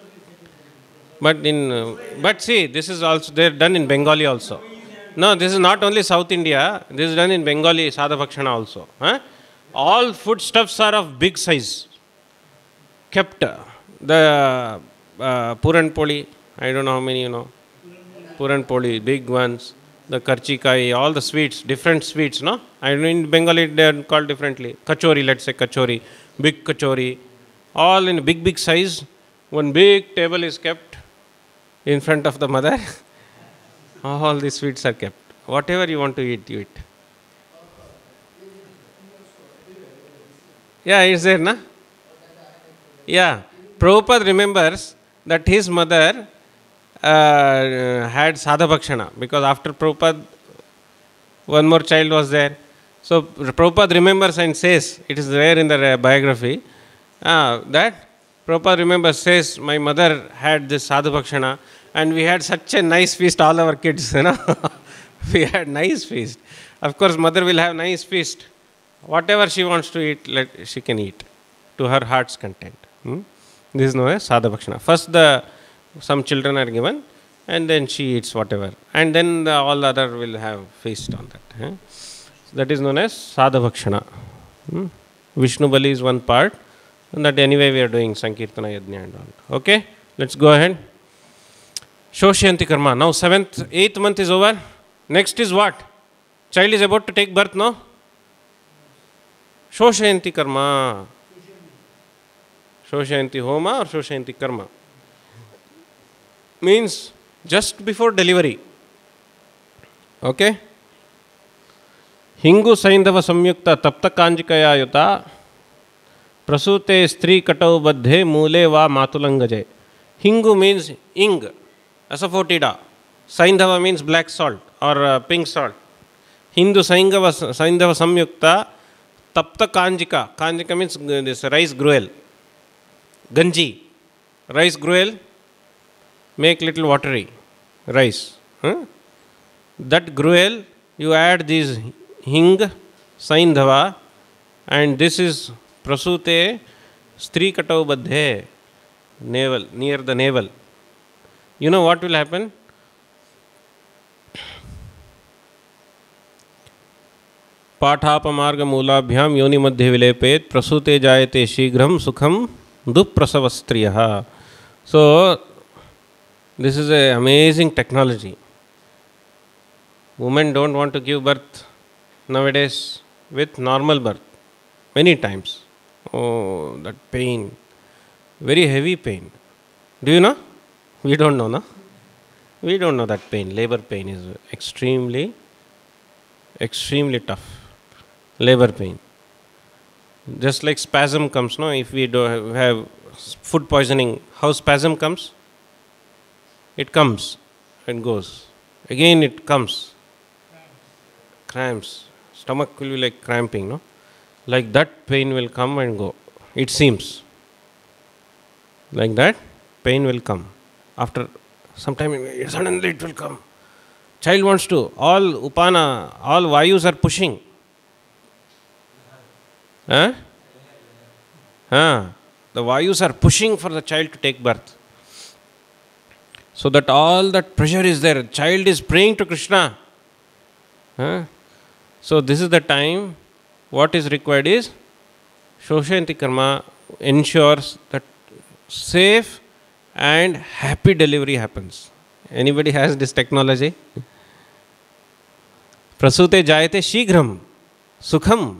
But see, this is also, they're done in Bengali also. No, this is not only South India, this is done in Bengali, Sadhavakshana also. All foodstuffs are of big size. Kept. The Puran Poli, I don't know how many you know. Puran Poli, big ones. The Karchikai, all the sweets, different sweets, no? I know in Bengali they are called differently. Kachori, let's say kachori, big kachori. All in big size. One big table is kept in front of the mother. All the sweets are kept. Whatever you want to eat, you eat. Yeah, it's there, na? Yeah. Prabhupada remembers that his mother had Sadhavakshana, because after Prabhupada, one more child was there. So Prabhupada remembers and says, it is there in the biography, that Prabhupada remembers, says, my mother had this Sadhavakshana and we had such a nice feast, all our kids, you know. We had nice feast. Of course, mother will have nice feast. Whatever she wants to eat, she can eat to her heart's content. This is known as Sadhavakshana. First some children are given and then she eats whatever. And then all other will have feast on that. That is known as Sadhavakshana. Vishnu Bali is one part. And that anyway we are doing Sankirtana Yajna and all. Okay, let's go ahead. Shoshyanti Karma. Now 8th month is over. Next is what? Child is about to take birth, no? Shoshayanti karma. Shoshayanti homa or Shoshayanti karma. Means just before delivery. Okay? Hingu Saindhava Samyukta Tapta Kanjikaya Yuta Prasute Stri Katau Badhe Mule Va Matulangaje. Hingu means ing, asafoetida. Saindhava means black salt or pink salt. Hindu Saindhava Samyukta Tapta Kanjika. Kanjika means this rice gruel. Ganji. Rice gruel. Make little watery rice. That gruel, you add these hing, saindhava, and this is prasute stri katau badhe, navel, near the navel. You know what will happen? Pathapamarga mulabhyam yoni madhye vilepet prasute jayate shighram sukham duprasavastriyaha. So, this is an amazing technology. Women don't want to give birth nowadays with normal birth. Many times. Oh, that pain. Very heavy pain. Do you know? We don't know, no? We don't know that pain. Labor pain is extremely tough. Labor pain. Just like spasm comes, no? If we do have food poisoning, how spasm comes? It comes and goes. Again it comes. Cramps. Stomach will be like cramping, no? Like that pain will come and go. It seems. Like that pain will come. After some time, suddenly it will come. Child wants to. All upana, all vayus are pushing. The vayus are pushing for the child to take birth. So that all that pressure is there. Child is praying to Krishna. So this is the time. What is required is Shoshayanti karma ensures that safe and happy delivery happens. Anybody has this technology? Prasute jayate shighram sukham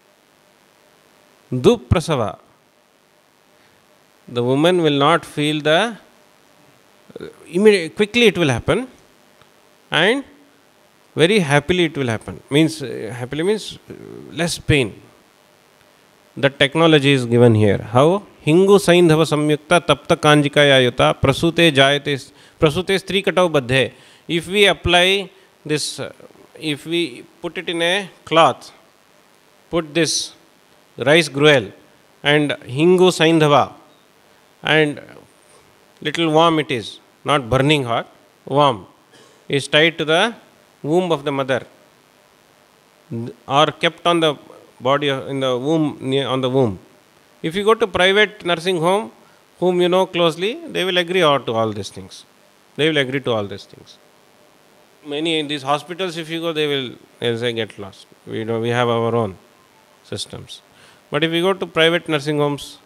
duprasava. The woman will not feel the quickly it will happen, and very happily it will happen. Happily means less pain. The technology is given here. How? Hingu Saindhava Samyukta Tapta Kanjikaya Yuta Prasute Jayate Prasute Stri Katau Badhe. If we apply this, if we put it in a cloth, put this rice gruel and Hingu Saindhava, and little warm it is, not burning hot, warm, is tied to the womb of the mother or kept on the body in the womb, on the womb. If you go to private nursing home, whom you know closely, they will agree to all these things. They will agree to all these things. Many in these hospitals, if you go, they'll say get lost. We have our own systems. But if you go to private nursing homes,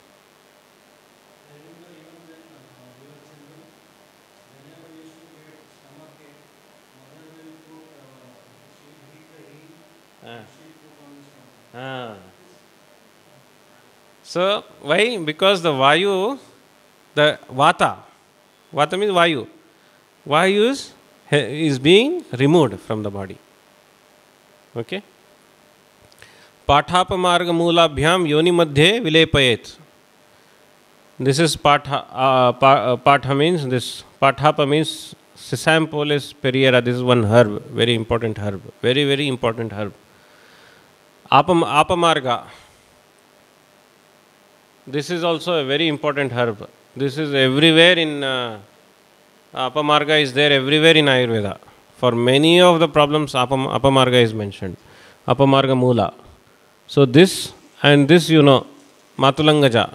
so why? Because the vayu, the vata means vayu is being removed from the body. Okay. Pathapamarga mulabhyam yoni madhye vilepayet. This is patha means this. Pathapa means Sisampolis periera. This is one herb, very important herb, very, very important herb. Apamarga. This is also a very important herb. This is everywhere in Apamarga is there everywhere in Ayurveda. For many of the problems, Apamarga is mentioned. Apamarga Mula. So this and this, Matulangaja,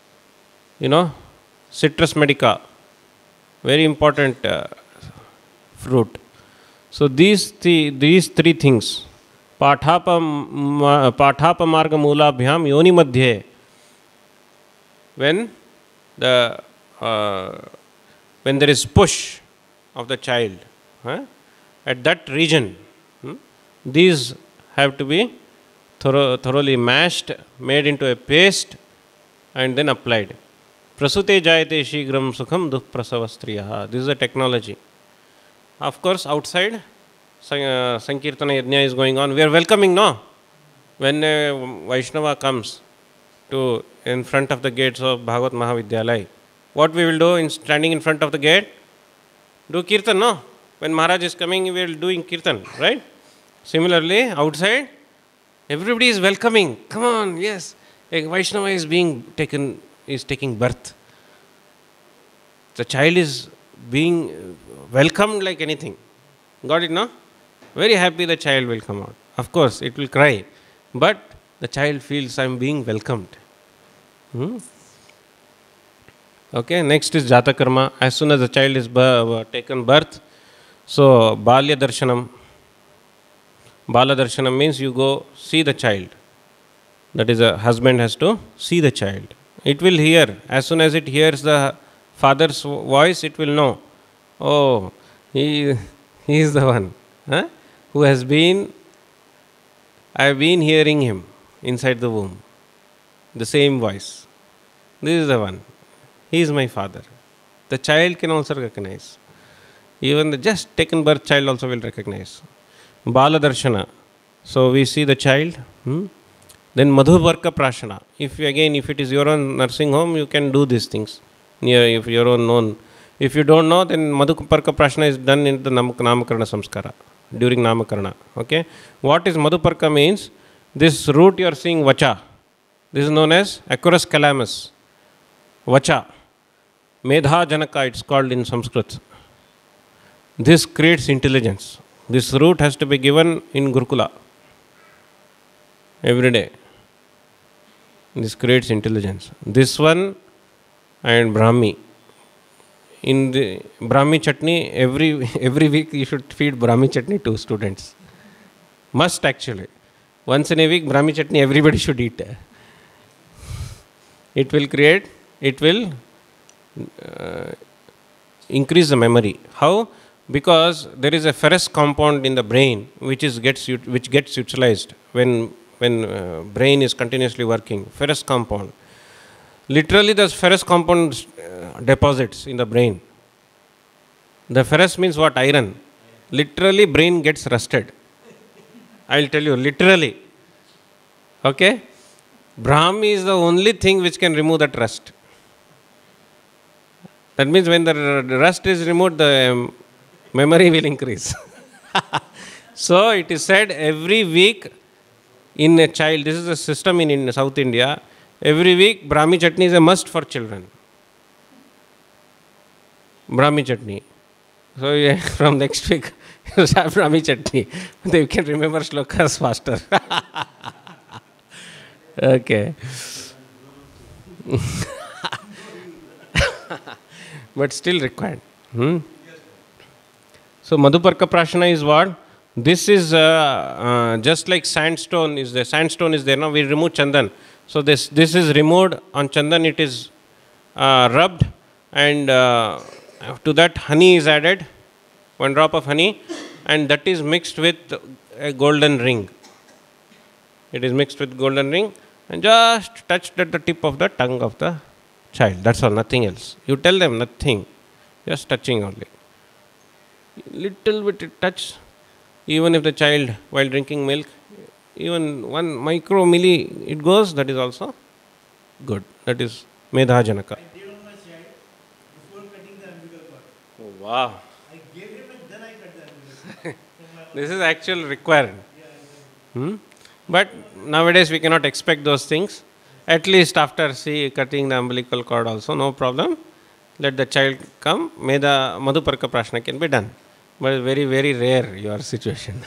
Citrus medica, very important fruit. So these three things, Pathapamarga Mulabhyam Yoni Madhye, when there is push of the child at that region, these have to be thoroughly mashed, made into a paste, and then applied. Prasute jayate shigram sukham duprasavastriyaha. This is a technology. Of course, outside, Sankirtana Yajna is going on. We are welcoming, no? When a Vaishnava comes to in front of the gates of Bhagavata Mahavidyalaya, what we will do in standing in front of the gate? Do Kirtan, no? When Maharaj is coming, we will doing Kirtan, right? Similarly, outside, everybody is welcoming. Come on, yes. A Vaishnava is taking birth. The child is being welcomed like anything. Got it, no? Very happy the child will come out. Of course, it will cry. But the child feels I am being welcomed. Okay, next is Jata Karma. As soon as the child is taken birth, so Balya Darshanam. Bala Darshanam means you go see the child. That is, a husband has to see the child. It will hear. As soon as it hears the father's voice, it will know. Oh, he is the one who has been. I have been hearing him inside the womb. The same voice. This is the one. He is my father. The child can also recognize. Even the just taken birth child also will recognize. Bala Darshana. So we see the child. Then Madhuvarka Prashana. If it is your own nursing home, you can do these things. If your own known. If you don't know, then Madhuvarka Prashana is done in the Namakarana Samskara. During Namakarana. Okay. What is Madhuparka means? This root you are seeing Vacha. This is known as Acurus calamus. Vacha. Medha Janaka it's called in Sanskrit. This creates intelligence. This root has to be given in Gurukula. Every day. This creates intelligence. This one and Brahmi. In the Brahmi chutney, every week you should feed Brahmi chutney to students. Must actually. Once in a week, Brahmi chutney everybody should eat. It will increase the memory. How? Because there is a ferrous compound in the brain which gets utilized when brain is continuously working. Ferrous compound. Literally, the ferrous compound deposits in the brain. The ferrous means what? Iron. Literally, brain gets rusted. I will tell you, literally. Okay? Brahmi is the only thing which can remove that rust. That means when the rust is removed, the memory will increase. So, it is said every week in a child, this is a system in South India, every week, Brahmi chutney is a must for children. Brahmi chutney. So, yeah, from next week, you have Brahmi chutney. Then you can remember shlokas faster. Okay. But still required. So, Madhuparka Prashana is what? This is just like sandstone is there. Sandstone is there. Now, we remove chandan. So, this is removed on chandan. It is rubbed, and to that honey is added, 1 drop of honey, and that is mixed with a golden ring. It is mixed with golden ring and just touched at the tip of the tongue of the child. That's all, nothing else. You tell them nothing, just touching only. Little bit touch, even if the child while drinking milk, even 1 micro milli it goes, that is also good. That is Medha Janaka. I did on my child before cutting the umbilical cord. Oh, wow. I gave him and then I cut the umbilical cord. This is actually required. But nowadays we cannot expect those things. At least after cutting the umbilical cord also, no problem. Let the child come, Madhuparka Prashana can be done. But very, very rare your situation.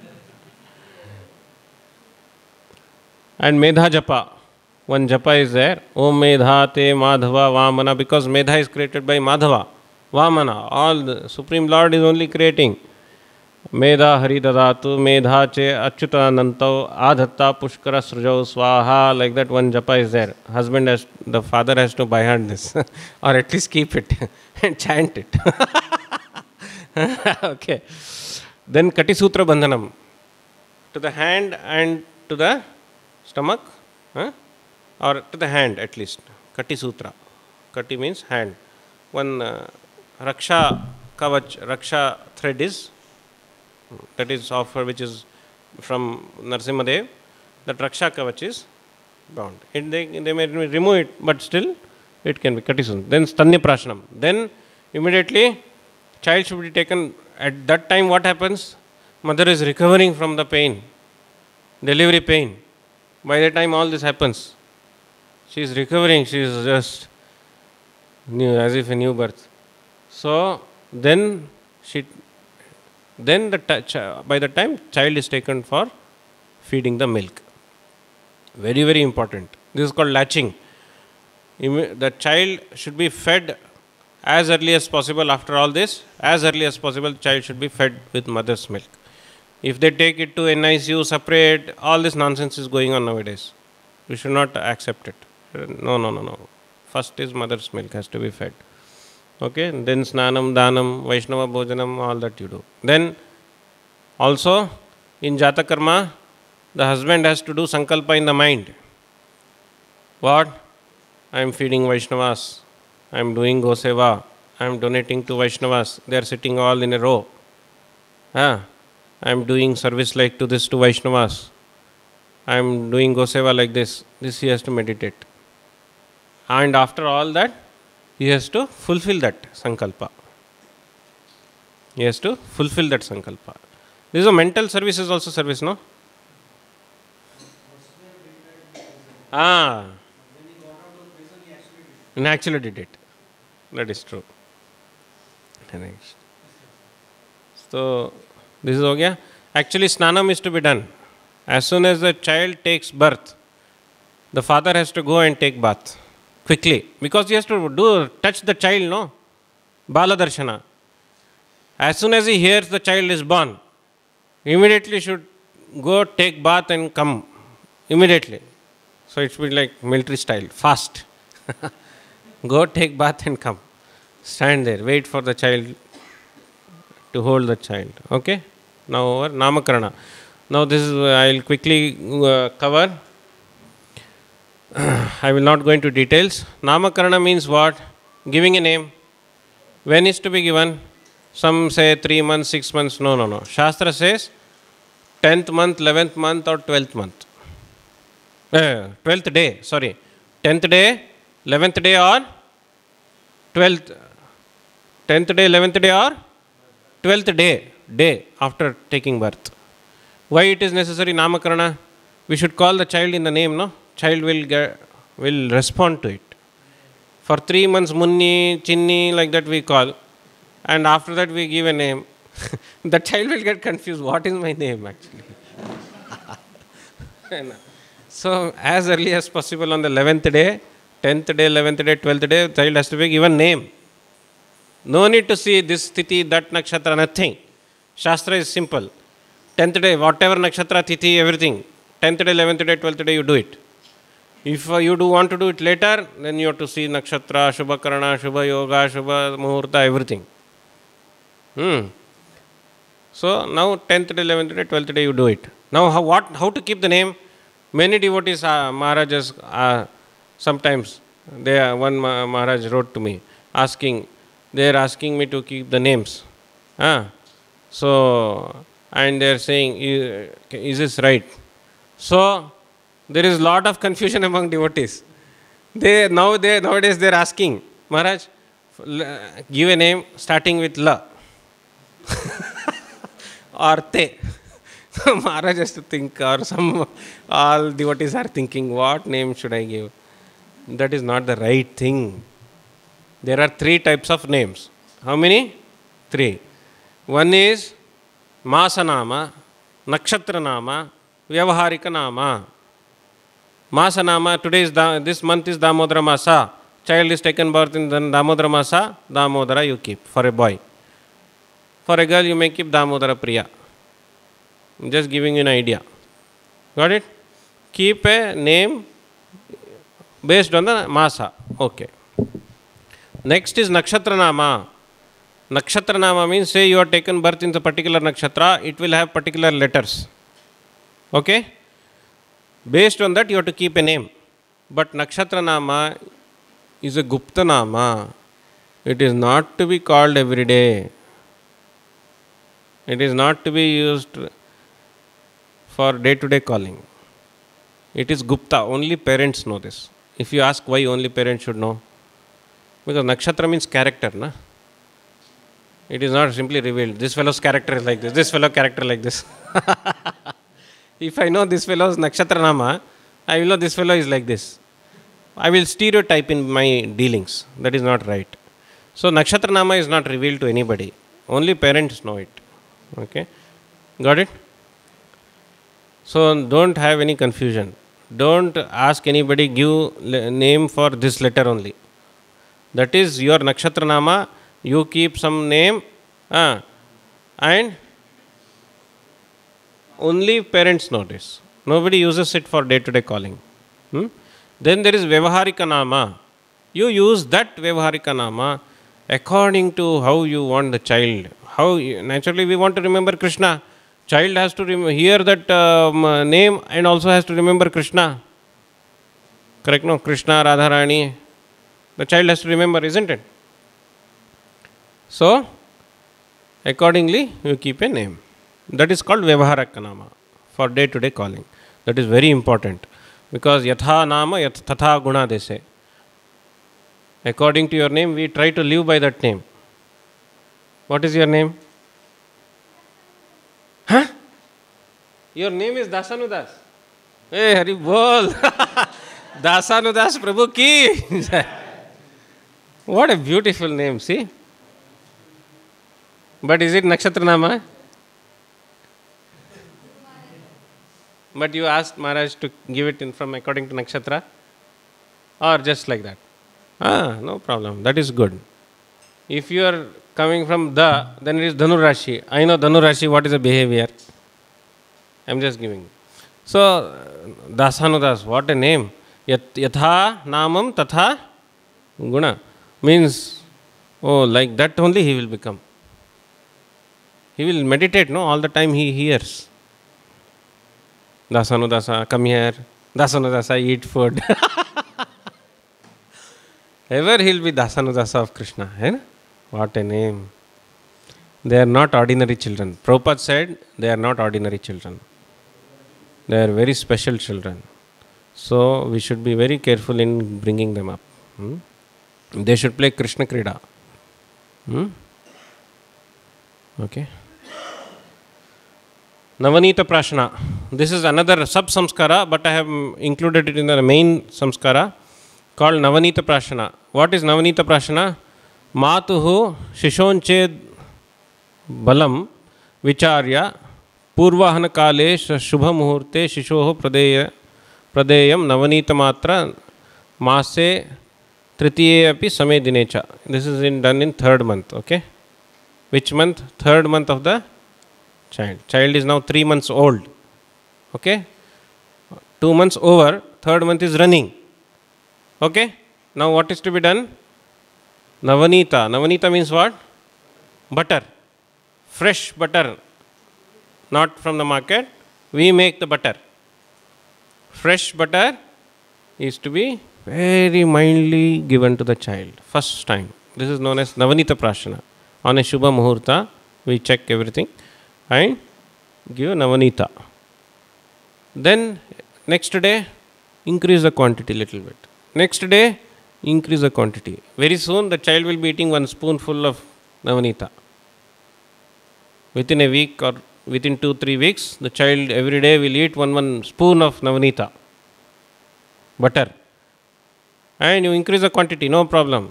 And Medha Japa. 1 japa is there. Om Medha Te Madhava Vamana. Because Medha is created by Madhava. Vamana. All the Supreme Lord is only creating. Medha Hari Dadatu, Medha Che Achyuta Nantav, Adhatta Pushkara Srujau Swaha. Like that 1 japa is there. The father has to by hand this. Or at least keep it and chant it. Okay. Then Kati Sutra Bandhanam. To the hand and to the stomach, or to the hand at least. Kati Sutra. Kati means hand. One Raksha Kavach, Raksha thread is, that is offered, which is from Narsimhadev, that Raksha Kavach is bound. They may remove it, but still it can be Kati Sutra. Then Stanya Prashanam. Then immediately child should be taken. At that time what happens? Mother is recovering from the pain, delivery pain. By the time all this happens, she is recovering, she is just new, as if a new birth. So then by the time child is taken for feeding the milk. Very, very important. This is called latching. The child should be fed as early as possible. After all this, as early as possible, child should be fed with mother's milk. If they take it to NICU separate, all this nonsense is going on nowadays. We should not accept it. No. First is mother's milk has to be fed. Okay, then Snanam, Danam, Vaishnava Bhojanam, all that you do. Then also in Jata Karma, the husband has to do Sankalpa in the mind. What? I am feeding Vaishnavas. I am doing Goseva. I am donating to Vaishnavas. They are sitting all in a row. I am doing service like to this to Vaishnavas. I am doing Goseva like this. This he has to meditate. And after all that, he has to fulfill that Sankalpa. He has to fulfill that Sankalpa. This is a mental service, is also service, no? He actually did it. That is true. So, this is okay. Actually, Snanam is to be done. As soon as the child takes birth, the father has to go and take bath quickly, because he has to touch the child, no? Bala Darshana. As soon as he hears the child is born, immediately should go take bath and come immediately. So it should be like military style, fast. Go take bath and come. Stand there, wait for the child, to hold the child. Okay? Now over Namakarana. Now this is, I will quickly cover. I will not go into details. Namakarana means what? Giving a name. When is to be given? Some say 3 months, 6 months. No. Shastra says 10th month, 11th month or 12th month. 12th day, sorry. 10th day, 11th day or 12th. 10th day, 11th day or 12th day after taking birth. Why it is necessary Namakarana? We should call the child in the name, no? Child will respond to it. For 3 months, Munni, Chinni, like that we call. And after that we give a name. The child will get confused. What is my name actually? So, as early as possible on the 11th day, 10th day, 11th day, 12th day, child has to be given name. No need to see this Tithi, that Nakshatra, nothing. Shastra is simple. 10th day, whatever Nakshatra, Tithi, everything. 10th day, 11th day, 12th day, you do it. If you want to do it later, then you have to see Nakshatra, Shubha Karana, Shubha Yoga, Shubha Muhurta, everything. So, now 10th day, 11th day, 12th day, you do it. Now, how to keep the name? Many devotees, Maharajas, sometimes, one Maharaj wrote to me, they are asking me to keep the names. So, and they are saying, is this right? So, there is lot of confusion among devotees. Nowadays they are asking, Maharaj, give a name starting with La or Te. Maharaj has to think, or all devotees are thinking, what name should I give? That is not the right thing. There are 3 types of names. How many? 3. One is Masanama, Nakshatra Nama, Vyavaharika Nama. Masanama, this month is Damodara Masa. Child is taken birth in Damodara Masa, Damodara you keep for a boy. For a girl you may keep Damodara Priya. I'm just giving you an idea. Got it? Keep a name based on the Masa. Okay. Next is Nakshatra Nama. Nakshatra Nama means, say you are taken birth in the particular Nakshatra, it will have particular letters. Okay? Based on that, you have to keep a name. But Nakshatra Nama is a Gupta Nama. It is not to be called every day. It is not to be used for day-to-day calling. It is Gupta. Only parents know this. If you ask why only parents should know, because Nakshatra means character, na? It is not simply revealed. This fellow's character is like this. This fellow character like this. If I know this fellow's Nakshatra Nama, I will know this fellow is like this. I will stereotype in my dealings. That is not right. So Nakshatra Nama is not revealed to anybody. Only parents know it. Okay? Got it? So don't have any confusion. Don't ask anybody give name for this letter only. That is your Nakshatra Nama. You keep some name and only parents know this. Nobody uses it for day-to-day calling. Then there is Vyavaharika Nama. You use that Vyavaharika Nama according to how you want the child. Naturally we want to remember Krishna. Child has to hear that name and also has to remember Krishna. Correct, no? Krishna, Radharani. The child has to remember, isn't it? So, accordingly, you keep a name. That is called Vyavaharaka Nama for day-to-day calling. That is very important. Because Yatha Nama, Tatha Guna, they say. According to your name, we try to live by that name. What is your name? Huh? Your name is Dasanudas. Hey, Hari Bol. Dasanudas Prabhu ki. What a beautiful name, see? But is it Nakshatra Nama? But you asked Maharaj to give it in from according to Nakshatra? Or just like that? No problem. That is good. If you are coming from the, then it is Dhanu Rashi. I know Dhanu Rashi, what is the behavior? I am just giving. So, Dasanudas, what a name. Yatha Namam Tatha Guna. Means, like that only he will become. He will meditate, no? All the time he hears. Dasanudasa, come here. Dasanudasa, eat food. Ever he will be Dasanudasa of Krishna. Eh? What a name. They are not ordinary children. Prabhupada said they are not ordinary children. They are very special children. So we should be very careful in bringing them up. They should play Krishna Krida. Okay. Navanita Prashna. This is another sub-samskara, but I have included it in the main samskara called Navanita Prashna. What is Navanita Prashna? Matuhu Shishonched Balam Vicharya Purvahana Kale Shubha Muhurte Shishoho Pradeyam Navanita Matra Mase Tritiye Api Same Dinecha. This is done in 3rd month. Okay. Which month? 3rd month of the child. Child is now 3 months old. Okay. 2 months over. 3rd month is running. Okay. Now what is to be done? Navanita. Navanita means what? Butter. Fresh butter. Not from the market. We make the butter. Fresh butter is to be very mildly given to the child. First time. This is known as Navanita Prashana. On a Shubha Muhurta, we check everything and give Navanita. Then next day, increase the quantity little bit. Next day, increase the quantity. Very soon, the child will be eating 1 spoonful of Navanita. Within a week or within 2-3 weeks, the child every day will eat one spoon of Navanita. Butter. And you increase the quantity, no problem.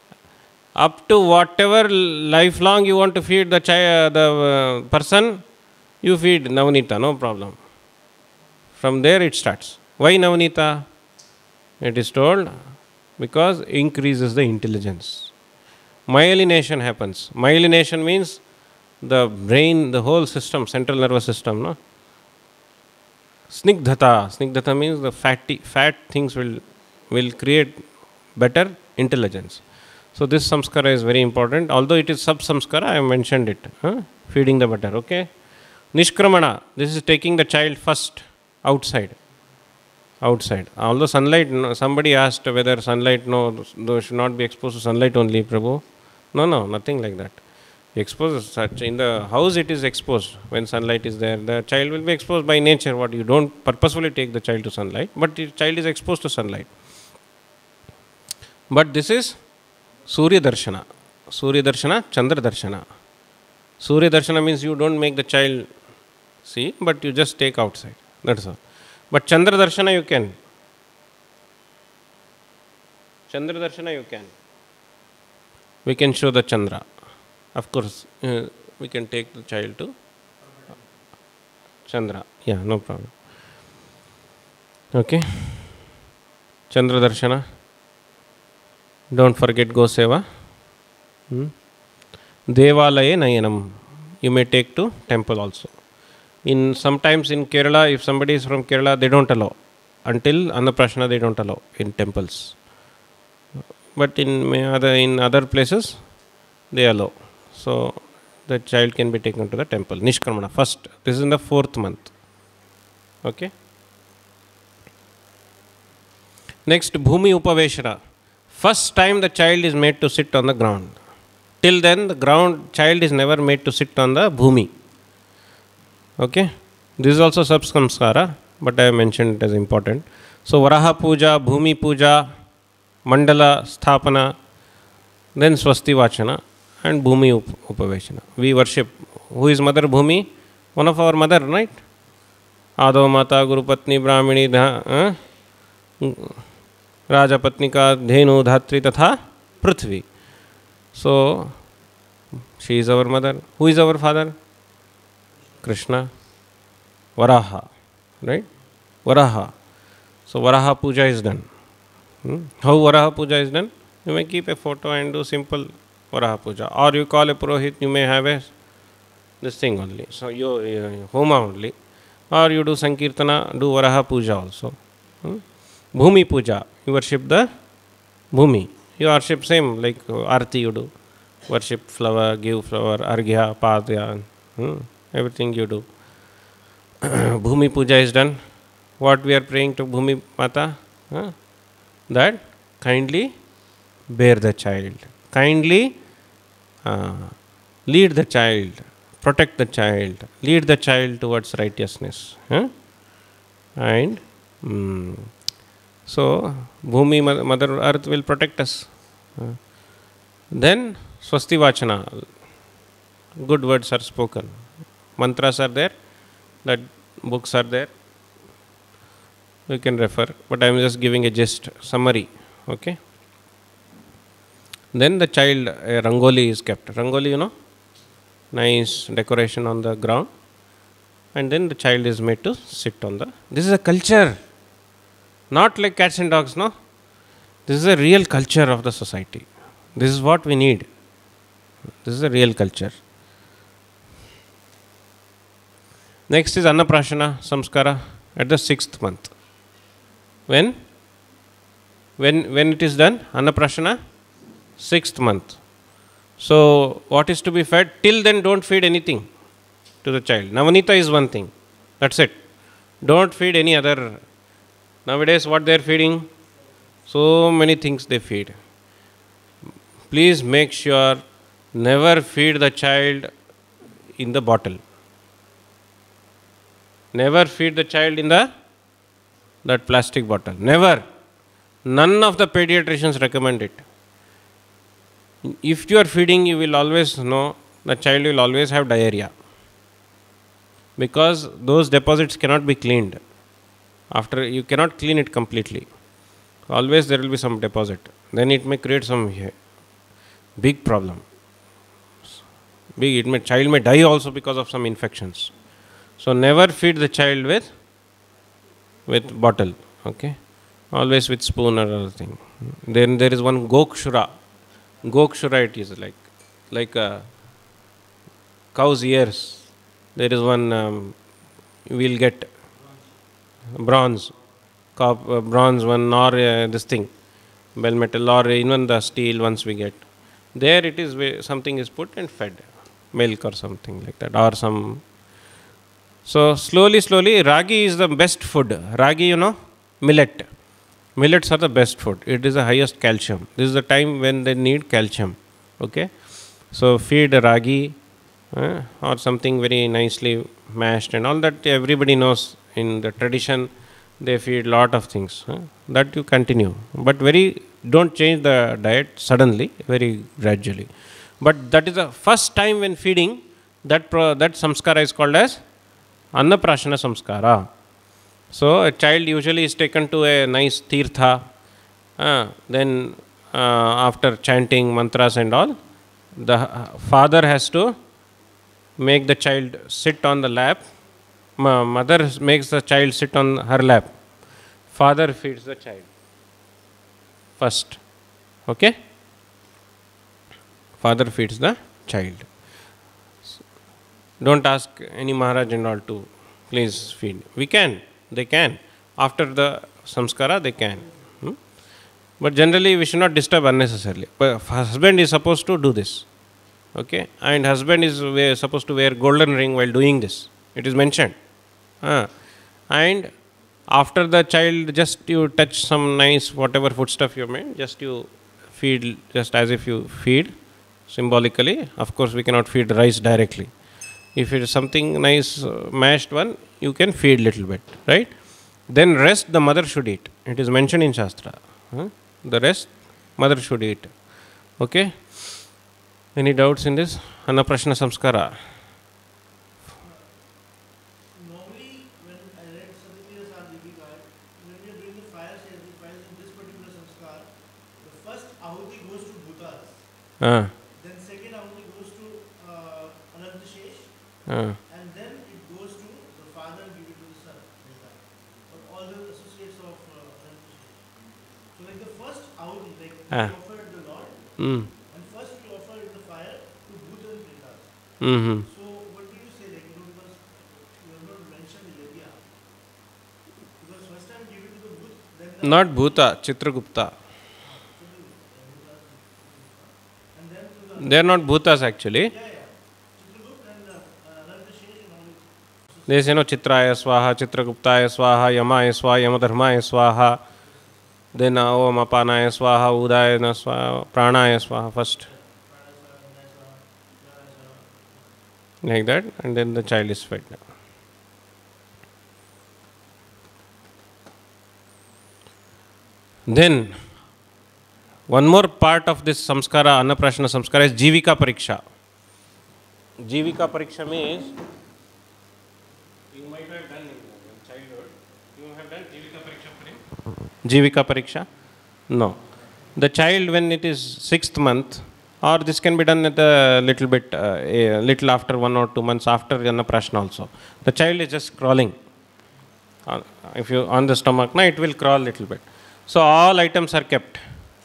Up to whatever lifelong you want to feed the child, the person, you feed Navanita, no problem. From there it starts. Why Navanita? It is told because increases the intelligence. Myelination happens. Myelination means the brain, the whole system, central nervous system. No? Snigdhata. Snigdhata means the fat things will create better intelligence. So this samskara is very important. Although it is sub-samskara, I have mentioned it. Feeding the butter, okay? Nishkramana. This is taking the child first outside. outside. Although sunlight, no, somebody asked whether sunlight, no, those should not be exposed to sunlight only, Prabhu. No, nothing like that. Exposed such in the house, it is exposed when sunlight is there. The child will be exposed by nature. What you don't purposefully take the child to sunlight, but the child is exposed to sunlight. But this is Surya Darshana. Surya Darshana, Chandra Darshana. Surya Darshana means you don't make the child see, but you just take outside. That's all. But Chandra Darshana you can. Chandra Darshana you can. We can show the Chandra. Of course, we can take the child to Chandra. Yeah, no problem. Okay. Chandra Darshana. Don't forget Goseva. Devalaye Nayanam. You may take to temple also. Sometimes in Kerala, if somebody is from Kerala, they don't allow. Until Annaprashna, they don't allow in temples. But in other places, they allow. So the child can be taken to the temple. Nishkarmana, first. This is in the 4th month. Okay. Next, Bhumi Upaveshara. First time the child is made to sit on the ground. Till then, the child is never made to sit on the Bhumi. Okay. This is also Samskara, but I have mentioned it as important. So, Varaha Puja, Bhumi Puja, Mandala Sthapana, then Swasti Vachana and Bhumi Upaveshana. We worship. Who is Mother Bhumi? One of our mother, right? Ado Mata, Guru Patni, Brahmini, Raja Patnika, Dhenu, Dhatri, Tatha, Prithvi. So, she is our mother. Who is our father? Krishna. Varaha. Right? Varaha. So, Varaha Puja is done. How Varaha Puja is done? You may keep a photo and do simple Varaha Puja. Or you call a Purohit, you may have this thing only. So, you Homa only. Or you do Sankirtana, do Varaha Puja also. Bhumi Puja. You worship the Bhumi. You worship same like Arti you do. Worship flower, give flower, Arghya, Padya, everything you do. Bhumi Puja is done. What we are praying to Bhumi Mata? That kindly bear the child. Kindly lead the child. Protect the child. Lead the child towards righteousness. And so, Bhumi, Mother Earth will protect us. Then, Swasti Vachana. Good words are spoken. Mantras are there. That books are there. You can refer. But I am just giving a gist, summary. Okay. Then the child, a Rangoli is kept. Rangoli, you know. Nice decoration on the ground. And then the child is made to sit on the... This is a culture. Not like cats and dogs, no. This is a real culture of the society. This is what we need. This is a real culture. Next is Annaprashana, Samskara at the 6th month. When it is done? Annaprashana, 6th month. So, what is to be fed? Till then, don't feed anything to the child. Navanita is one thing. That's it. Don't feed any other. Nowadays, what they are feeding? So many things they feed. Please make sure never feed the child in the bottle. Never feed the child in that plastic bottle. Never. None of the pediatricians recommend it. If you are feeding, you will always know the child will always have diarrhea. Because those deposits cannot be cleaned. You cannot clean it completely. Always there will be some deposit. Then it may create some big problem. Child may die also because of some infections. So never feed the child with bottle. Okay. Always with spoon or other thing. Then there is one Gokshura. Gokshura it is like a cow's ears. There is one we will get bronze one or this thing, bell metal or even the steel once we get. There it is where something is put and fed, milk or something like that or some. So slowly, ragi is the best food. Ragi, you know, millet. Millets are the best food. It is the highest calcium. This is the time when they need calcium. Okay, so feed ragi or something very nicely mashed and all that. Everybody knows in the tradition they feed lot of things. That you continue, but don't change the diet suddenly. Very gradually. But that is the first time when feeding. That samskara is called as annaprashana samskara. So a child usually is taken to a nice tirtha, then after chanting mantras and all, the father has to make the child sit on the lap. Mother makes the child sit on her lap. Father feeds the child first. Okay? Father feeds the child. Don't ask any Maharaj and all to please feed. They can. After the samskara, they can. But generally, we should not disturb unnecessarily. But husband is supposed to do this. Okay? And husband is supposed to wear golden ring while doing this. It is mentioned. And after the child, just you touch some nice whatever foodstuff you made, just you feed, just as if you feed symbolically. Of course, we cannot feed rice directly. If it is something nice mashed one, you can feed little bit, right? Then rest the mother should eat. It is mentioned in Shastra. The rest mother should eat. Okay? Any doubts in this? Annaprashna samskara. Normally, when I read Sadhya Sadhivika, when we are doing the fire sacrifice in this particular samskar, the first ahuti goes to bhutas. Then second ahuti goes to Anantashesh. And then it goes to the father and give it to the son. Like that. But all the associates of Anantashesh. So like the first ahuti, like we offered the Lord, and first we offer in the fire to Bhuta and Pretas. So what did you say? Like, because you have not mentioned the Yajna. Because first time give it to the Bhut, then the Not Bhuta, Chitragupta. and then to the They are not Bhutas actually. Chitragupta and Anantashesh and all. They say, Chitraya Swaha, Chitraguptaya Swaha, Yamaya Swaha, Yamadharmaya Swaha. Then Om Apanaya Swaha, Udaya Swaha, Pranaya Swaha first. Like that, and then the child is fed. Then, one more part of this samskara, Annaprashna samskara, is Jivika Pariksha. Jivika Pariksha means, you might have done in childhood, you have done Jivika Pariksha for him? Jivika Pariksha? No. The child, when it is 6th month, or this can be done at a little bit, a little after 1 or 2 months after Annaprashna also. The child is just crawling. If you on the stomach, it will crawl little bit. So all items are kept.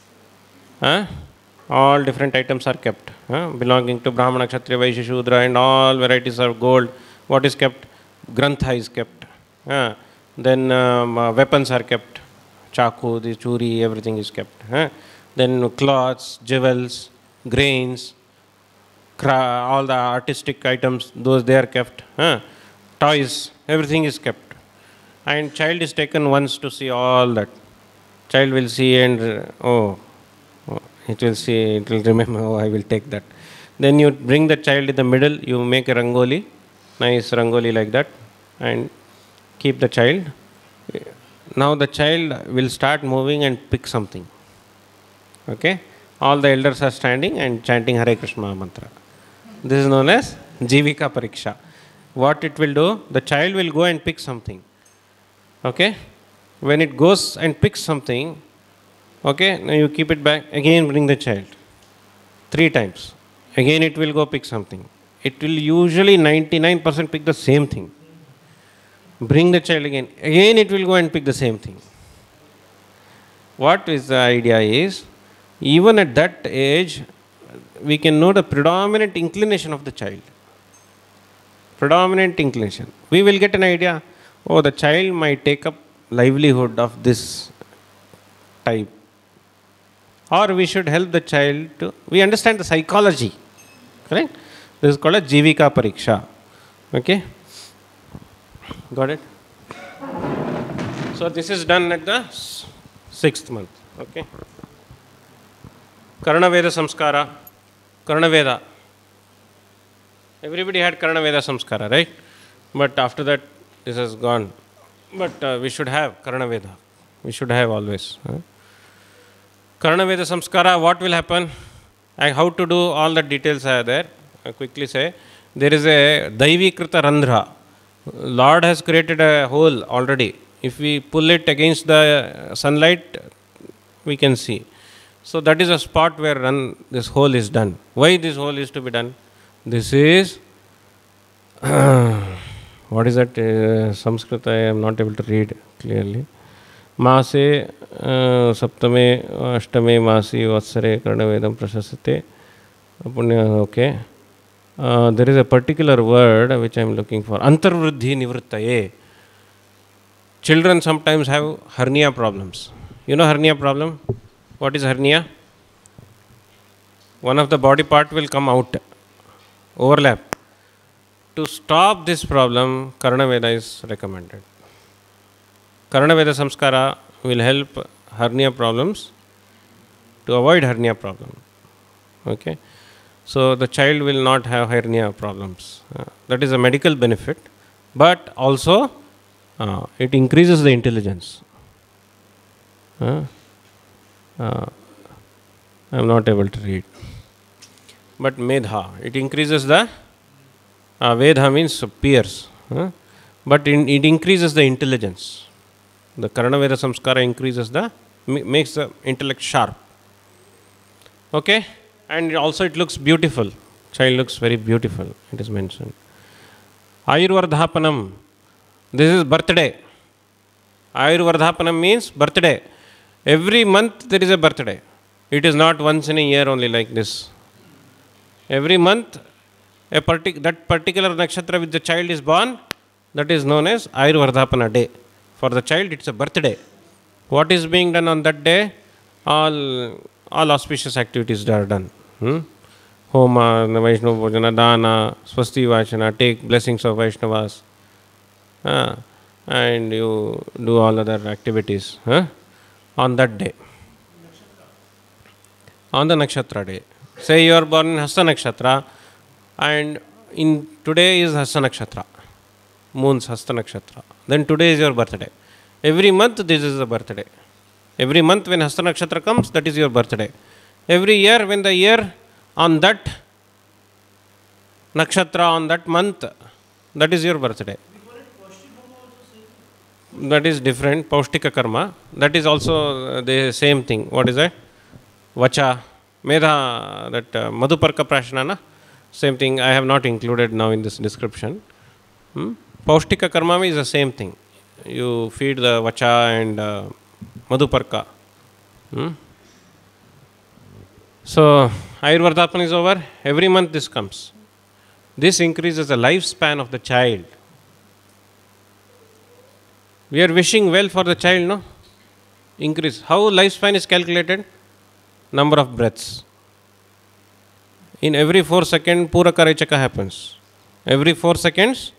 All different items are kept. Belonging to Brahmana, Kshatriya, Vaishya, Shudra, and all varieties of gold. What is kept? Grantha is kept. Then weapons are kept. Chaku, the churi, everything is kept. Then cloths, jewels, grains, all the artistic items, those they are kept. Toys, everything is kept. And child is taken once to see all that. Child will see and it will see, it will remember, I will take that. Then you bring the child in the middle, you make a rangoli, nice rangoli like that, and keep the child. Now the child will start moving and pick something. Okay? All the elders are standing and chanting Hare Krishna mantra. This is known as Jivika Pariksha. What it will do? The child will go and pick something. Okay? When it goes and picks something, okay, now you keep it back, again bring the child. 3 times. Again it will go pick something. It will usually 99% pick the same thing. Bring the child again. Again it will go and pick the same thing. What is the idea is, even at that age, we can know the predominant inclination of the child. Predominant inclination. We will get an idea, the child might take up livelihood of this type. Or we should help the child to, we understand the psychology. Correct? This is called a Jivika Pariksha. Okay? Got it? So this is done at the 6th month. Okay. Karnaveda Samskara. Karnaveda. Everybody had Karnaveda Samskara, right? But after that, this has gone. But we should have Karnaveda. We should have always. Karnaveda Samskara, what will happen? And how to do, all the details are there. I quickly say. There is a Daivikrita Randhra. Lord has created a hole already. If we pull it against the sunlight, we can see. So that is a spot where this hole is done. Why this hole is to be done? This is, what is that? Sanskrit, I am not able to read clearly. Maase, Saptame, Ashtame, Masi, Vatsare, Karnavedam, Prashasate. Okay. There is a particular word which I am looking for. Antarvriddhi Nivrittaye. Children sometimes have hernia problems. You know hernia problem? What is hernia? One of the body part will come out, overlap. To stop this problem, Karnaveda is recommended. Karnaveda Samskara will help hernia problems, to avoid hernia problem. Okay. So the child will not have hernia problems. That is a medical benefit, but also it increases the intelligence. I am not able to read. But Medha, it increases the, Vedha means peers, but it increases the intelligence. The Karnaveda Samskara increases makes the intellect sharp. Okay? And also it looks beautiful. Child looks very beautiful, it is mentioned. Ayurvardhapanam, this is birthday. Ayurvardhapanam means birthday. Every month there is a birthday. It is not once in a year only like this. Every month, that particular nakshatra which the child is born, that is known as Ayurvardhapana day. For the child, it's a birthday. What is being done on that day? All auspicious activities are done. Homa, Vaishnava Bhojana, Dana, Swasti Vachana, take blessings of Vaishnavas. And you do all other activities on that day. On the nakshatra day. Say you are born in Hasta Nakshatra, and today is Hasta Nakshatra, moon's Hasta Nakshatra. Then today is your birthday. Every month this is the birthday. Every month when Hasta Nakshatra comes, that is your birthday. Every year when the year on that nakshatra, on that month, that is your birthday. That is different, Paustika Karma. That is also the same thing. What is that? Vacha, Medha, that Madhuparka Prashanana, same thing. I have not included now in this description. Paustika Karma is the same thing. You feed the Vacha and Madhuparka. So, Ayurvardhapana is over. Every month this comes. This increases the lifespan of the child. We are wishing well for the child, no? Increase. How lifespan is calculated? Number of breaths. In every 4 seconds, Puraka Rechaka happens. Every 4 seconds,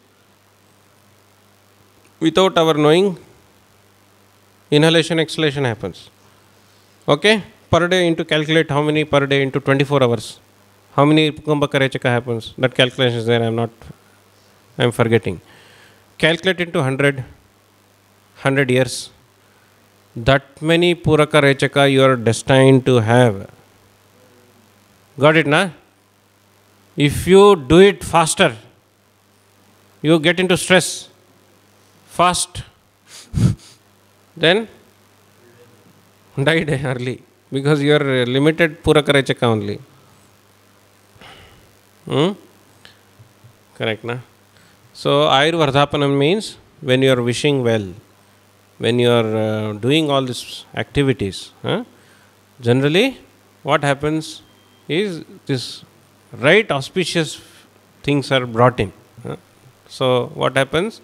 without our knowing, inhalation, exhalation happens. Okay? Per day into calculate how many per day into 24 hours. How many Kumbhaka Rechaka happens? That calculation is there, I am forgetting. Calculate into 100 years. That many Puraka Rechaka you are destined to have. Got it, na? If you do it faster, you get into stress fast, then die early, because you are limited Puraka Rechaka only. Correct, na? So, Ayurvardhapanam means when you are wishing well, when you are doing all these activities, generally what happens is this right auspicious things are brought in. So what happens?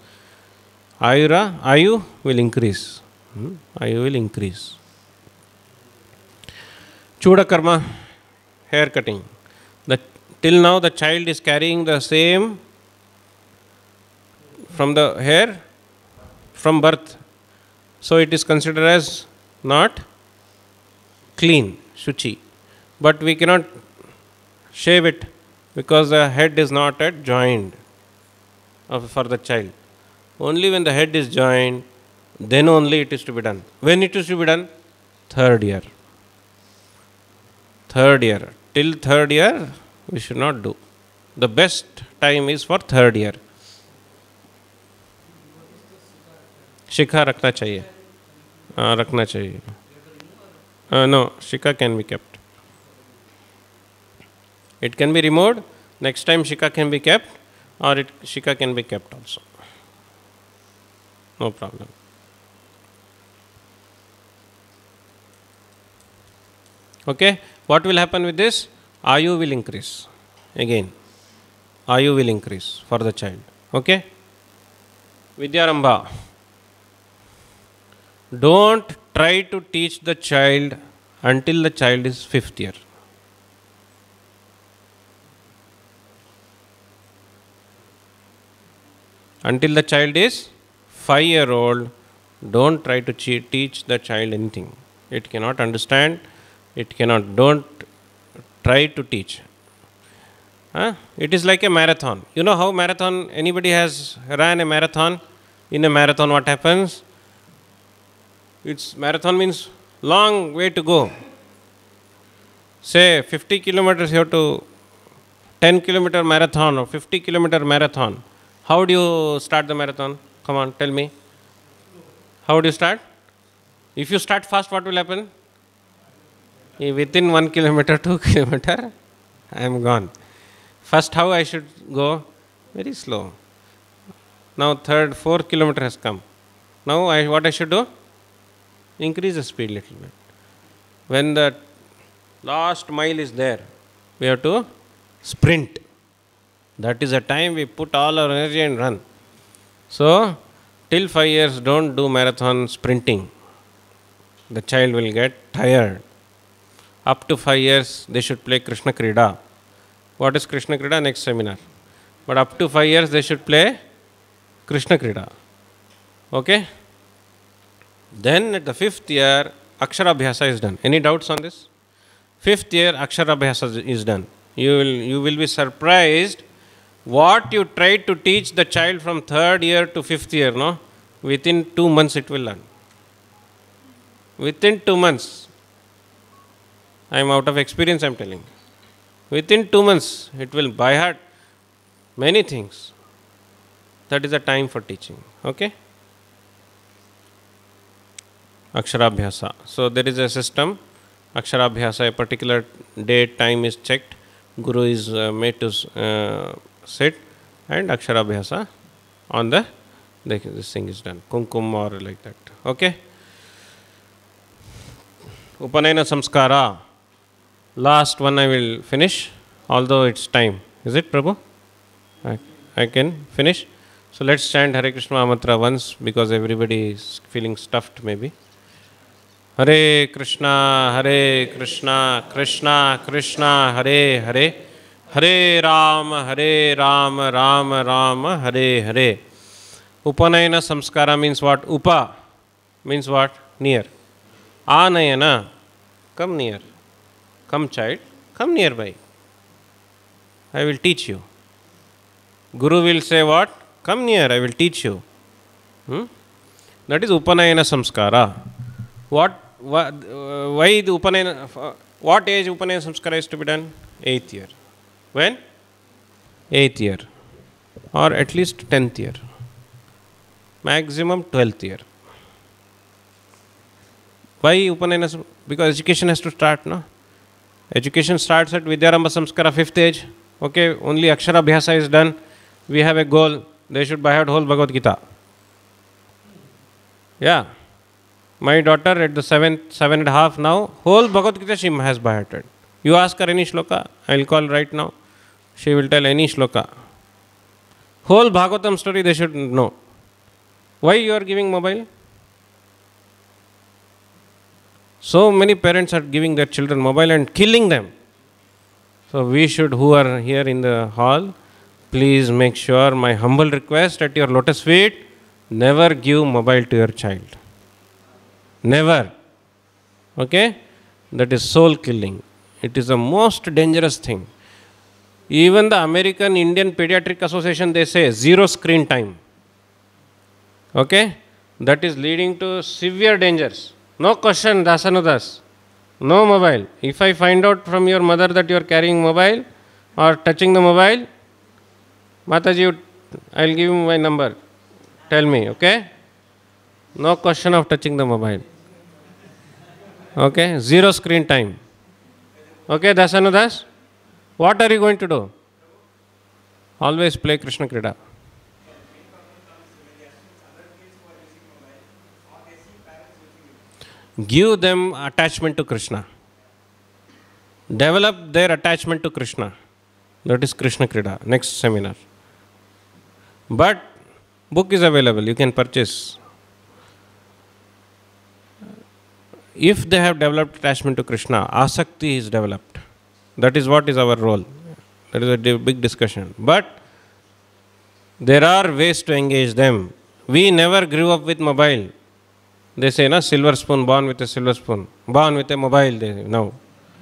Ayu will increase. Ayu will increase. Chuda karma, hair cutting. Till now the child is carrying the same from the hair from birth. So it is considered as not clean, shuchi. But we cannot shave it because the head is not yet joined for the child. Only when the head is joined, then only it is to be done. When it is to be done? Third year. Third year. Till third year, we should not do. The best time is for third year. शिखा रखना चाहिए. रखना चाहिए. No, shika can be kept. It can be removed. Next time shika can be kept, or shika can be kept also. No problem. Okay, what will happen with this? Ayu will increase. Again, Ayu will increase for the child. Okay? Vidyarambha. Don't try to teach the child until the child is 5th year. Until the child is 5-year-old, don't try to teach the child anything. It cannot understand. It cannot. Don't try to teach. It is like a marathon. You know how marathon, anybody has ran a marathon? In a marathon, what happens? It's marathon means long way to go. Say 50 kilometers, you have to 10-kilometer marathon or 50-kilometer marathon. How do you start the marathon? Come on, tell me. How do you start? If you start fast, what will happen? Within 1 kilometer, 2 kilometer, I am gone. First, how I should go? Very slow. Now, 3rd, 4th kilometer has come. Now, what I should do? Increase the speed little bit. When the last mile is there, we have to sprint. That is the time we put all our energy and run. So, till 5 years, don't do marathon sprinting. The child will get tired. Up to 5 years, they should play Krishna Krida. What is Krishna Krida? Next seminar. But up to 5 years, they should play Krishna Krida. Okay? Then at the 5th year, Akshara Abhyasa is done. Any doubts on this? 5th year, Akshara Abhyasa is done. You will be surprised what you try to teach the child from 3rd year to 5th year, no? Within 2 months it will learn. Within 2 months. I am out of experience, I am telling. Within 2 months, it will by heart many things. That is the time for teaching. Okay? Aksharabhyasa. So there is a system. Aksharabhyasa, a particular date, time is checked. Guru is made to sit, and Aksharabhyasa on this thing is done. Kumkum or like that. Okay? Upanayana Samskara. Last one I will finish, although it's time. Is it, Prabhu? I can finish. So let's chant Hare Krishna mantra once, because everybody is feeling stuffed maybe. Hare Krishna, Krishna Krishna, Hare Hare, Hare Ram, Ram Ram, Hare Hare. Upanayana Samskara means what? Upa means what? Near. Anayana, come near. Come child, come nearby. I will teach you. Guru will say what? Come near, I will teach you. That is Upanayana Samskara. Why the Upanayana, what age Upanayana Samskara is to be done? 8th year. When? 8th year. Or at least 10th year. Maximum 12th year. Why Upanayana? Because education has to start, no? Education starts at Vidyarambha Samskara, 5th age. Okay, only Akshara Abhyasa is done. We have a goal. They should buy out whole Bhagavad Gita. Yeah. My daughter at the 7.5 now, whole Bhagavad Gita she has by hearted. You ask her any shloka, I will call right now. She will tell any shloka. Whole Bhagavatam story they should know. Why you are giving mobile? So many parents are giving their children mobile and killing them. So we should, who are here in the hall, please make sure, my humble request at your lotus feet, never give mobile to your child. Never. Okay? That is soul killing. It is the most dangerous thing. Even the American Indian Pediatric Association, they say 0 screen time. Okay? That is leading to severe dangers. No question, Dasanudas. No mobile. If I find out from your mother that you are carrying mobile or touching the mobile, Mataji, I will give you my number. Tell me, okay? No question of touching the mobile. Okay? 0 screen time. Okay, Dasanudas? What are you going to do? Always play Krishna Krida. Give them attachment to Krishna. Develop their attachment to Krishna. That is Krishna Krida. Next seminar. But book is available. You can purchase. If they have developed attachment to Krishna, asakti is developed. That is what is our role. That is a big discussion. But there are ways to engage them. We never grew up with mobile. They say, na, silver spoon, born with a silver spoon. Born with a mobile, they say, now.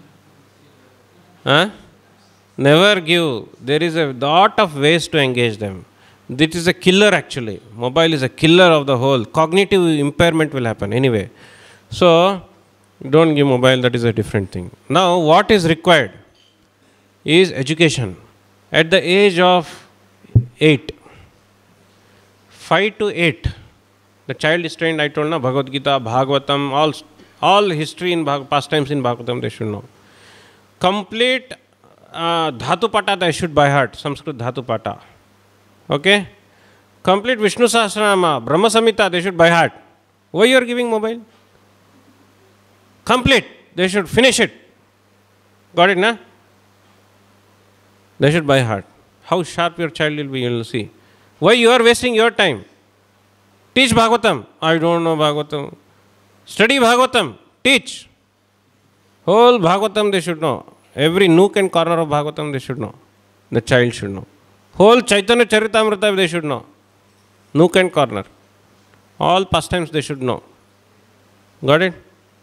Huh? Never give. There is a lot of ways to engage them. This is a killer actually. Mobile is a killer of the whole. Cognitive impairment will happen anyway. So, don't give mobile, that is a different thing. Now, what is required is education. At the age of 8, 5 to 8, the child is trained, I told, na, Bhagavad Gita, Bhagavatam, all history in pastimes in Bhagavatam they should know. Complete Dhatu Pata they should by heart, Sanskrit Dhatu Pata. Okay? Complete Vishnu Sahasranama, Brahma Samhita they should by heart. Why you are giving mobile? Complete. They should finish it. Got it, na? They should by heart. How sharp your child will be, you will see. Why you are wasting your time? Teach Bhagavatam. I don't know Bhagavatam. Study Bhagavatam. Teach. Whole Bhagavatam they should know. Every nook and corner of Bhagavatam they should know. The child should know. Whole Chaitanya Charitamrita they should know. Nook and corner. All pastimes they should know. Got it?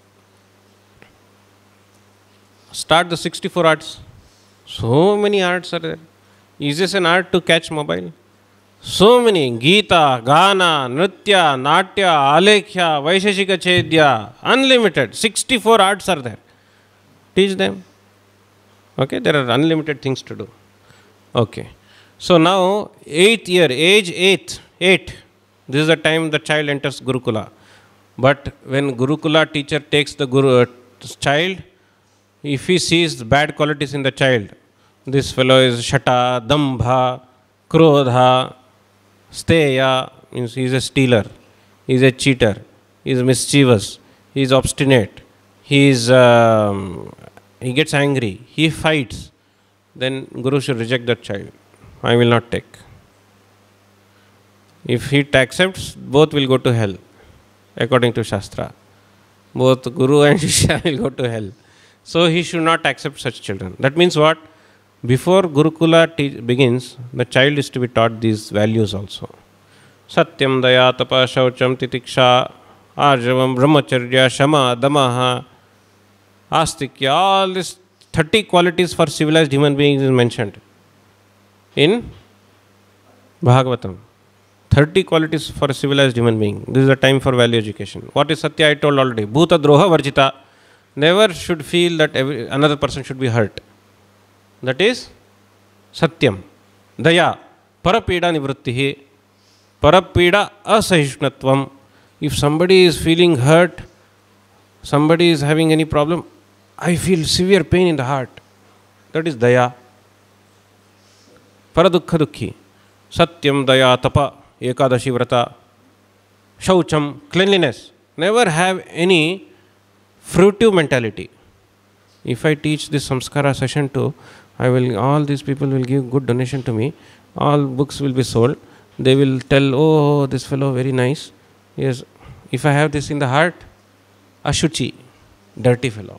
Start the 64 arts. So many arts are there. Is this an art to catch mobile? So many. Gita, Gana, Nritya, Natya, Alekhya, Vaisheshika Chedya. Unlimited. 64 arts are there. Teach them. Okay, there are unlimited things to do. Okay. So now, 8th year, age 8. This is the time the child enters Gurukula. But when Gurukula teacher takes the child, if he sees bad qualities in the child, this fellow is Shata, Dambha, Krodha, Steya, means he is a stealer, he is a cheater, he is mischievous, he is obstinate, he gets angry, he fights, then Guru should reject that child. I will not take. If he accepts, both will go to hell, according to Shastra. Both Guru and Shishya will go to hell. So he should not accept such children. That means what? Before Gurukula begins, the child is to be taught these values also. Satyam, Daya, Tapa, Shaucham, Titiksha, Arjavam, Brahmacharya, Shama, Damaha, Astikya, all these 30 qualities for civilized human beings is mentioned in Bhagavatam. 30 qualities for a civilized human being. This is the time for value education. What is Satya? I told already. Bhuta Droha Varjita. Never should feel that another person should be hurt. That is Satyam. Daya. Parapida Nivrittihi. Parapida Asahishnatvam. If somebody is feeling hurt, somebody is having any problem, I feel severe pain in the heart. That is Daya. Paradukha Dukhi. Satyam, Daya, Tapa, Ekadashi Vrata. Shaucham, cleanliness. Never have any fruitive mentality. If I teach this Samskara session too, all these people will give good donation to me. All books will be sold. They will tell, oh, this fellow very nice. Yes. If I have this in the heart, Ashuchi, dirty fellow.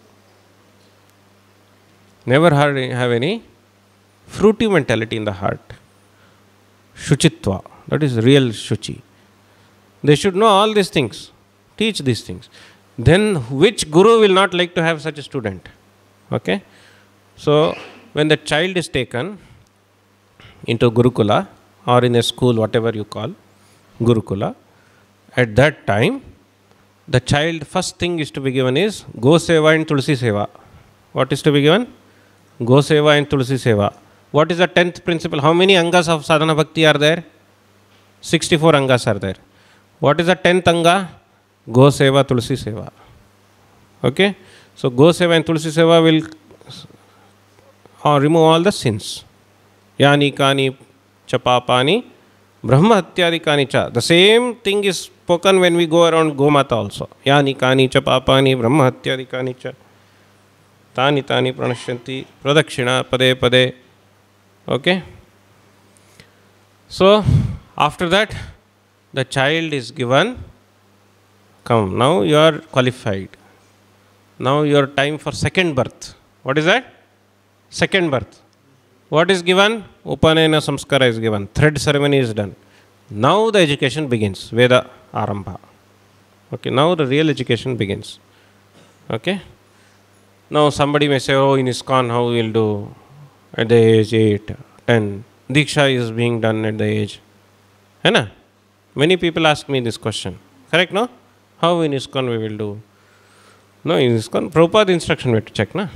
Never have any fruitive mentality in the heart. Shuchitva, that is real Shuchi. They should know all these things. Teach these things. then which guru will not like to have such a student? Okay. So when the child is taken into Gurukula or in a school, whatever you call Gurukula, at that time, the child first thing is to be given is Go Seva and Tulsi Seva. What is to be given? Go Seva and Tulsi Seva. What is the 10th principle? How many Angas of Sadhana Bhakti are there? 64 Angas are there. What is the 10th Anga? Go Seva, Tulsi Seva. Okay? So Go Seva and Tulsi Seva will remove all the sins. Yani Kani Chapapani Brahma Hatyadikani Cha. The same thing is spoken when we go around Gomata also. Yani Kani Chapapani Brahma Hatyadikani Cha. Tani Tani Pranashyanti Pradakshina Pade Pade. Okay? So, after that, the child is given, come, now you are qualified. Now your time for second birth. What is that? Second birth. What is given? Upanayana Samskara is given. Thread ceremony is done. Now the education begins. Veda Arambha. Okay, now the real education begins. Okay? Now somebody may say, oh, in ISKCON, how we will do at the age 8, 10. Diksha is being done at the age. Hai na? Many people ask me this question. Correct, no? How in ISKCON we will do? No, in ISKCON, Prabhupada instruction we have to check, na?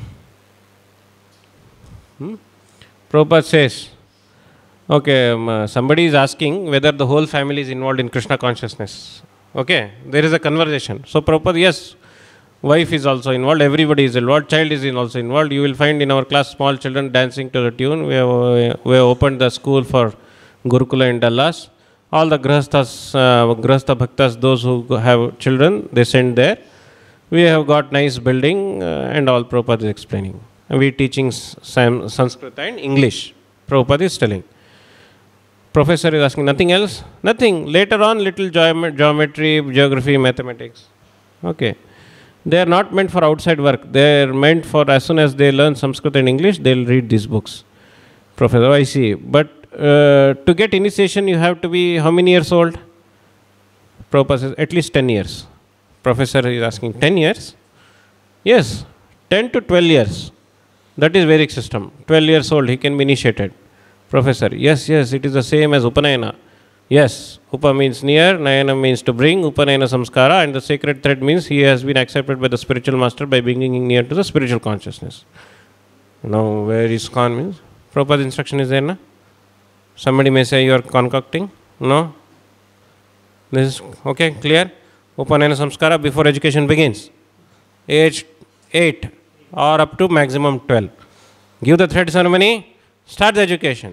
Prabhupada says, okay, somebody is asking whether the whole family is involved in Krishna consciousness. Okay, there is a conversation. So Prabhupada, yes, wife is also involved, everybody is involved, child is also involved. You will find in our class small children dancing to the tune. We have opened the school for Gurukula in Dallas. All the Grahasthas, Grahastha Bhaktas, those who have children, they send there. We have got nice building and all Prabhupada is explaining. And we are teaching Sanskrit and English. Prabhupada is telling. Professor is asking, nothing else? Nothing. Later on, little geometry, geography, mathematics. Okay. They are not meant for outside work. They are meant for as soon as they learn Sanskrit and English, they will read these books. Professor, I see. But to get initiation, you have to be how many years old? Prabhupada says, at least 10 years. Professor is asking, 10 years? Yes, 10 to 12 years. That is Vedic system. 12 years old, he can be initiated. Professor, yes, it is the same as Upanayana. Yes, Upa means near, Nayana means to bring, Upanayana Samskara, and the sacred thread means he has been accepted by the spiritual master by bringing near to the spiritual consciousness. Now, where ISKCON means? Prabhupada's instruction is there, na? Somebody may say you are concocting. No? This is okay, clear? Upanayana Samskara before education begins. Age 8 or up to maximum 12. Give the thread ceremony, start the education.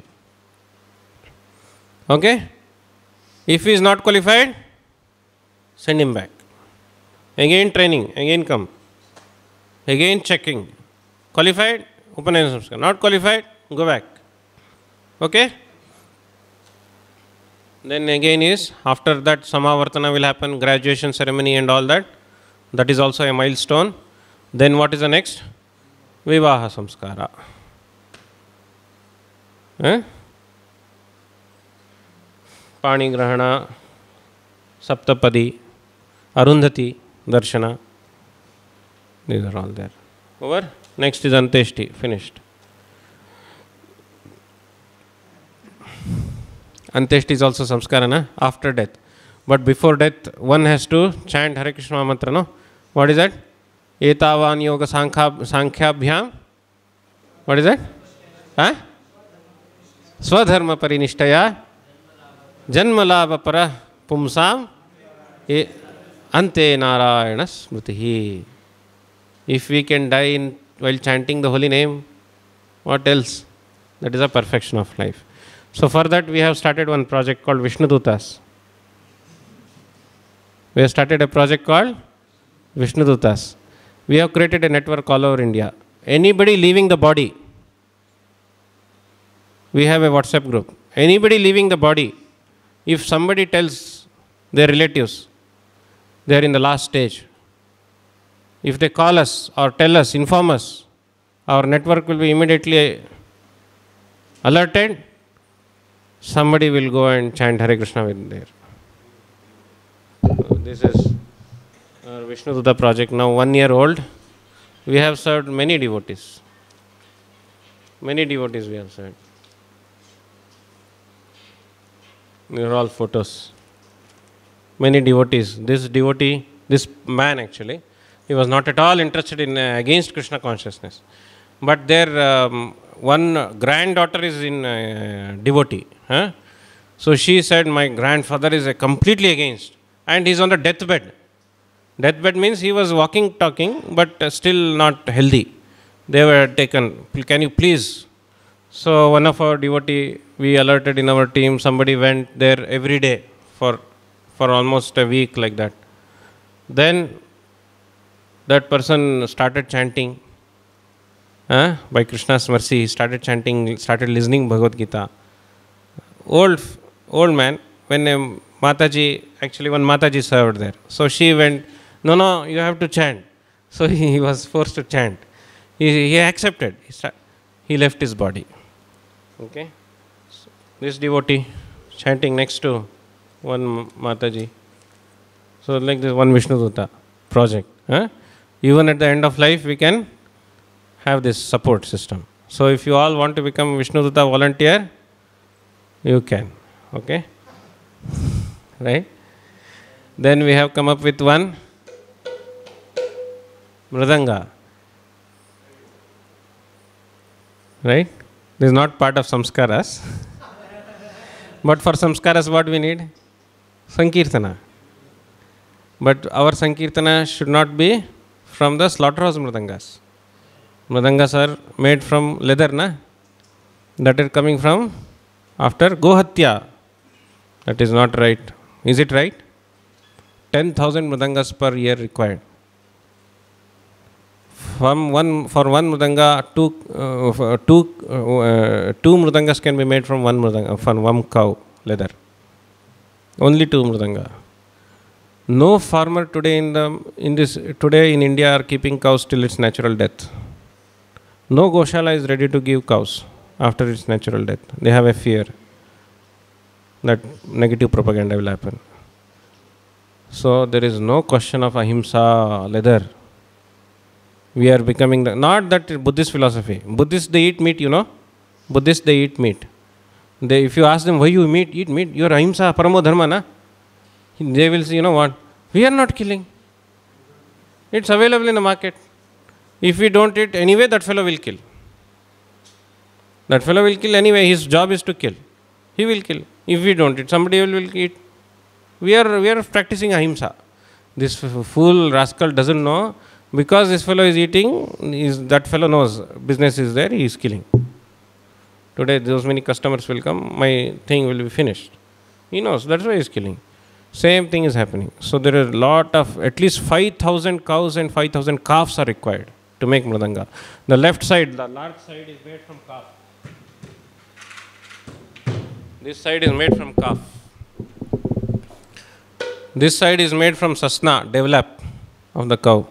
Okay? If he is not qualified, send him back. Again training, again come. Again checking. Qualified, Upanayana Samskara. Not qualified, go back. Okay? Then again is, after that Samavartana will happen, graduation ceremony and all that. That is also a milestone. Then what is the next? Vivaha Samskara. Pani Grahana, Saptapadi, Arundhati, Darshana. These are all there. Over. Next is Anteshti. Finished. Anteshti is also Samskara, na? After death. But before death, one has to chant Hare Krishna mantra, no? What is that? Etavan Yoga Sankhya-bhyam. What is that? Huh? Swadharma Parinishtaya Janmalabha Para Pumsam Ante Narayana Smritihi. If we can die while chanting the holy name, what else? That is a perfection of life. So for that we have started one project called Vishnudutas. We have started a project called Vishnudutas. We have created a network all over India. Anybody leaving the body, we have a WhatsApp group. Anybody leaving the body, if somebody tells their relatives they are in the last stage, if they call us or tell us, inform us, our network will be immediately alerted. Somebody will go and chant Hare Krishna with there. So this is our Vishnu Duta project, now 1 year old, we have served many devotees. Many devotees we have served. These are all photos. Many devotees. This devotee, this man actually, he was not at all interested in against Krishna consciousness. But their one granddaughter is in devotee. Huh? So she said, my grandfather is completely against, and he is on the deathbed. Deathbed means he was walking, talking, but still not healthy. They were taken, can you please? So one of our devotee, we alerted in our team, somebody went there every day for almost a week like that. Then that person started chanting. By Krishna's mercy, he started chanting, started listening Bhagavad Gita. Old man, when Mataji, actually one Mataji served there. So she went, no, you have to chant. So he was forced to chant. He accepted. He left his body. Okay. So this devotee chanting next to one Mataji. So like this one Vishnu Duta project. Even at the end of life, we can have this support system. So if you all want to become Vishnu Duta volunteer, you can. Okay? Right? Then we have come up with one Mridanga. Right? This is not part of Samskaras. But for Samskaras, what we need? Sankirtana. But our Sankirtana should not be from the slaughterhouse Mridangas. Mridangas are made from leather, na? That is coming from after Gohatya. That is not right. Is it right? 10,000 Mridangas per year required. For one Mridanga, two Mridangas can be made from one cow leather. Only 2 Mridanga. No farmer today today in India are keeping cows till its natural death. No Goshala is ready to give cows after its natural death. They have a fear that negative propaganda will happen. So there is no question of ahimsa, leather. We are becoming not that Buddhist philosophy. Buddhists, they eat meat, you know. Buddhists, they eat meat. If you ask them why you eat meat, you are ahimsa, paramo dharma, na? They will say, you know what? We are not killing. It's available in the market. If we don't eat anyway, that fellow will kill. That fellow will kill anyway. His job is to kill. He will kill. If we don't eat, somebody will eat. We are practicing ahimsa. This fool rascal doesn't know. Because this fellow is eating, that fellow knows business is there, he is killing. Today those many customers will come, my thing will be finished. He knows, that's why he is killing. Same thing is happening. So there are a lot of, at least 5,000 cows and 5,000 calves are required to make Mridanga. The left side, the large side is made from calf. This side is made from calf. This side is made from sasna, develop of the cow.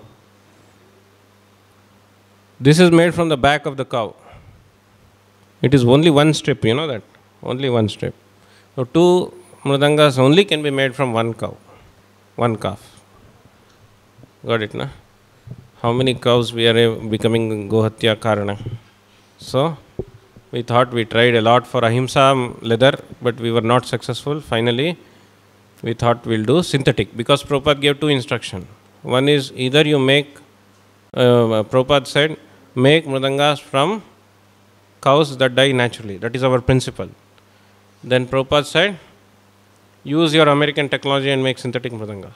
This is made from the back of the cow. It is only one strip, you know that? Only one strip. So 2 Mridangas only can be made from one cow, one calf. Got it, na? How many cows we are becoming Gohatya Karana? So, we thought we tried a lot for ahimsa leather, but we were not successful. Finally, we thought we'll do synthetic, because Prabhupada gave 2 instructions. One is either you make, Prabhupada said, make Mridangas from cows that die naturally. That is our principle. Then Prabhupada said, use your American technology and make synthetic Mridanga.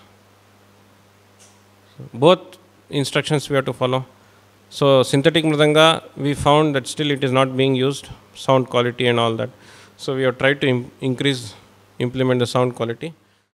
So both instructions we have to follow. So synthetic Mridanga, we found that still it is not being used, sound quality and all that. So we have tried to implement the sound quality.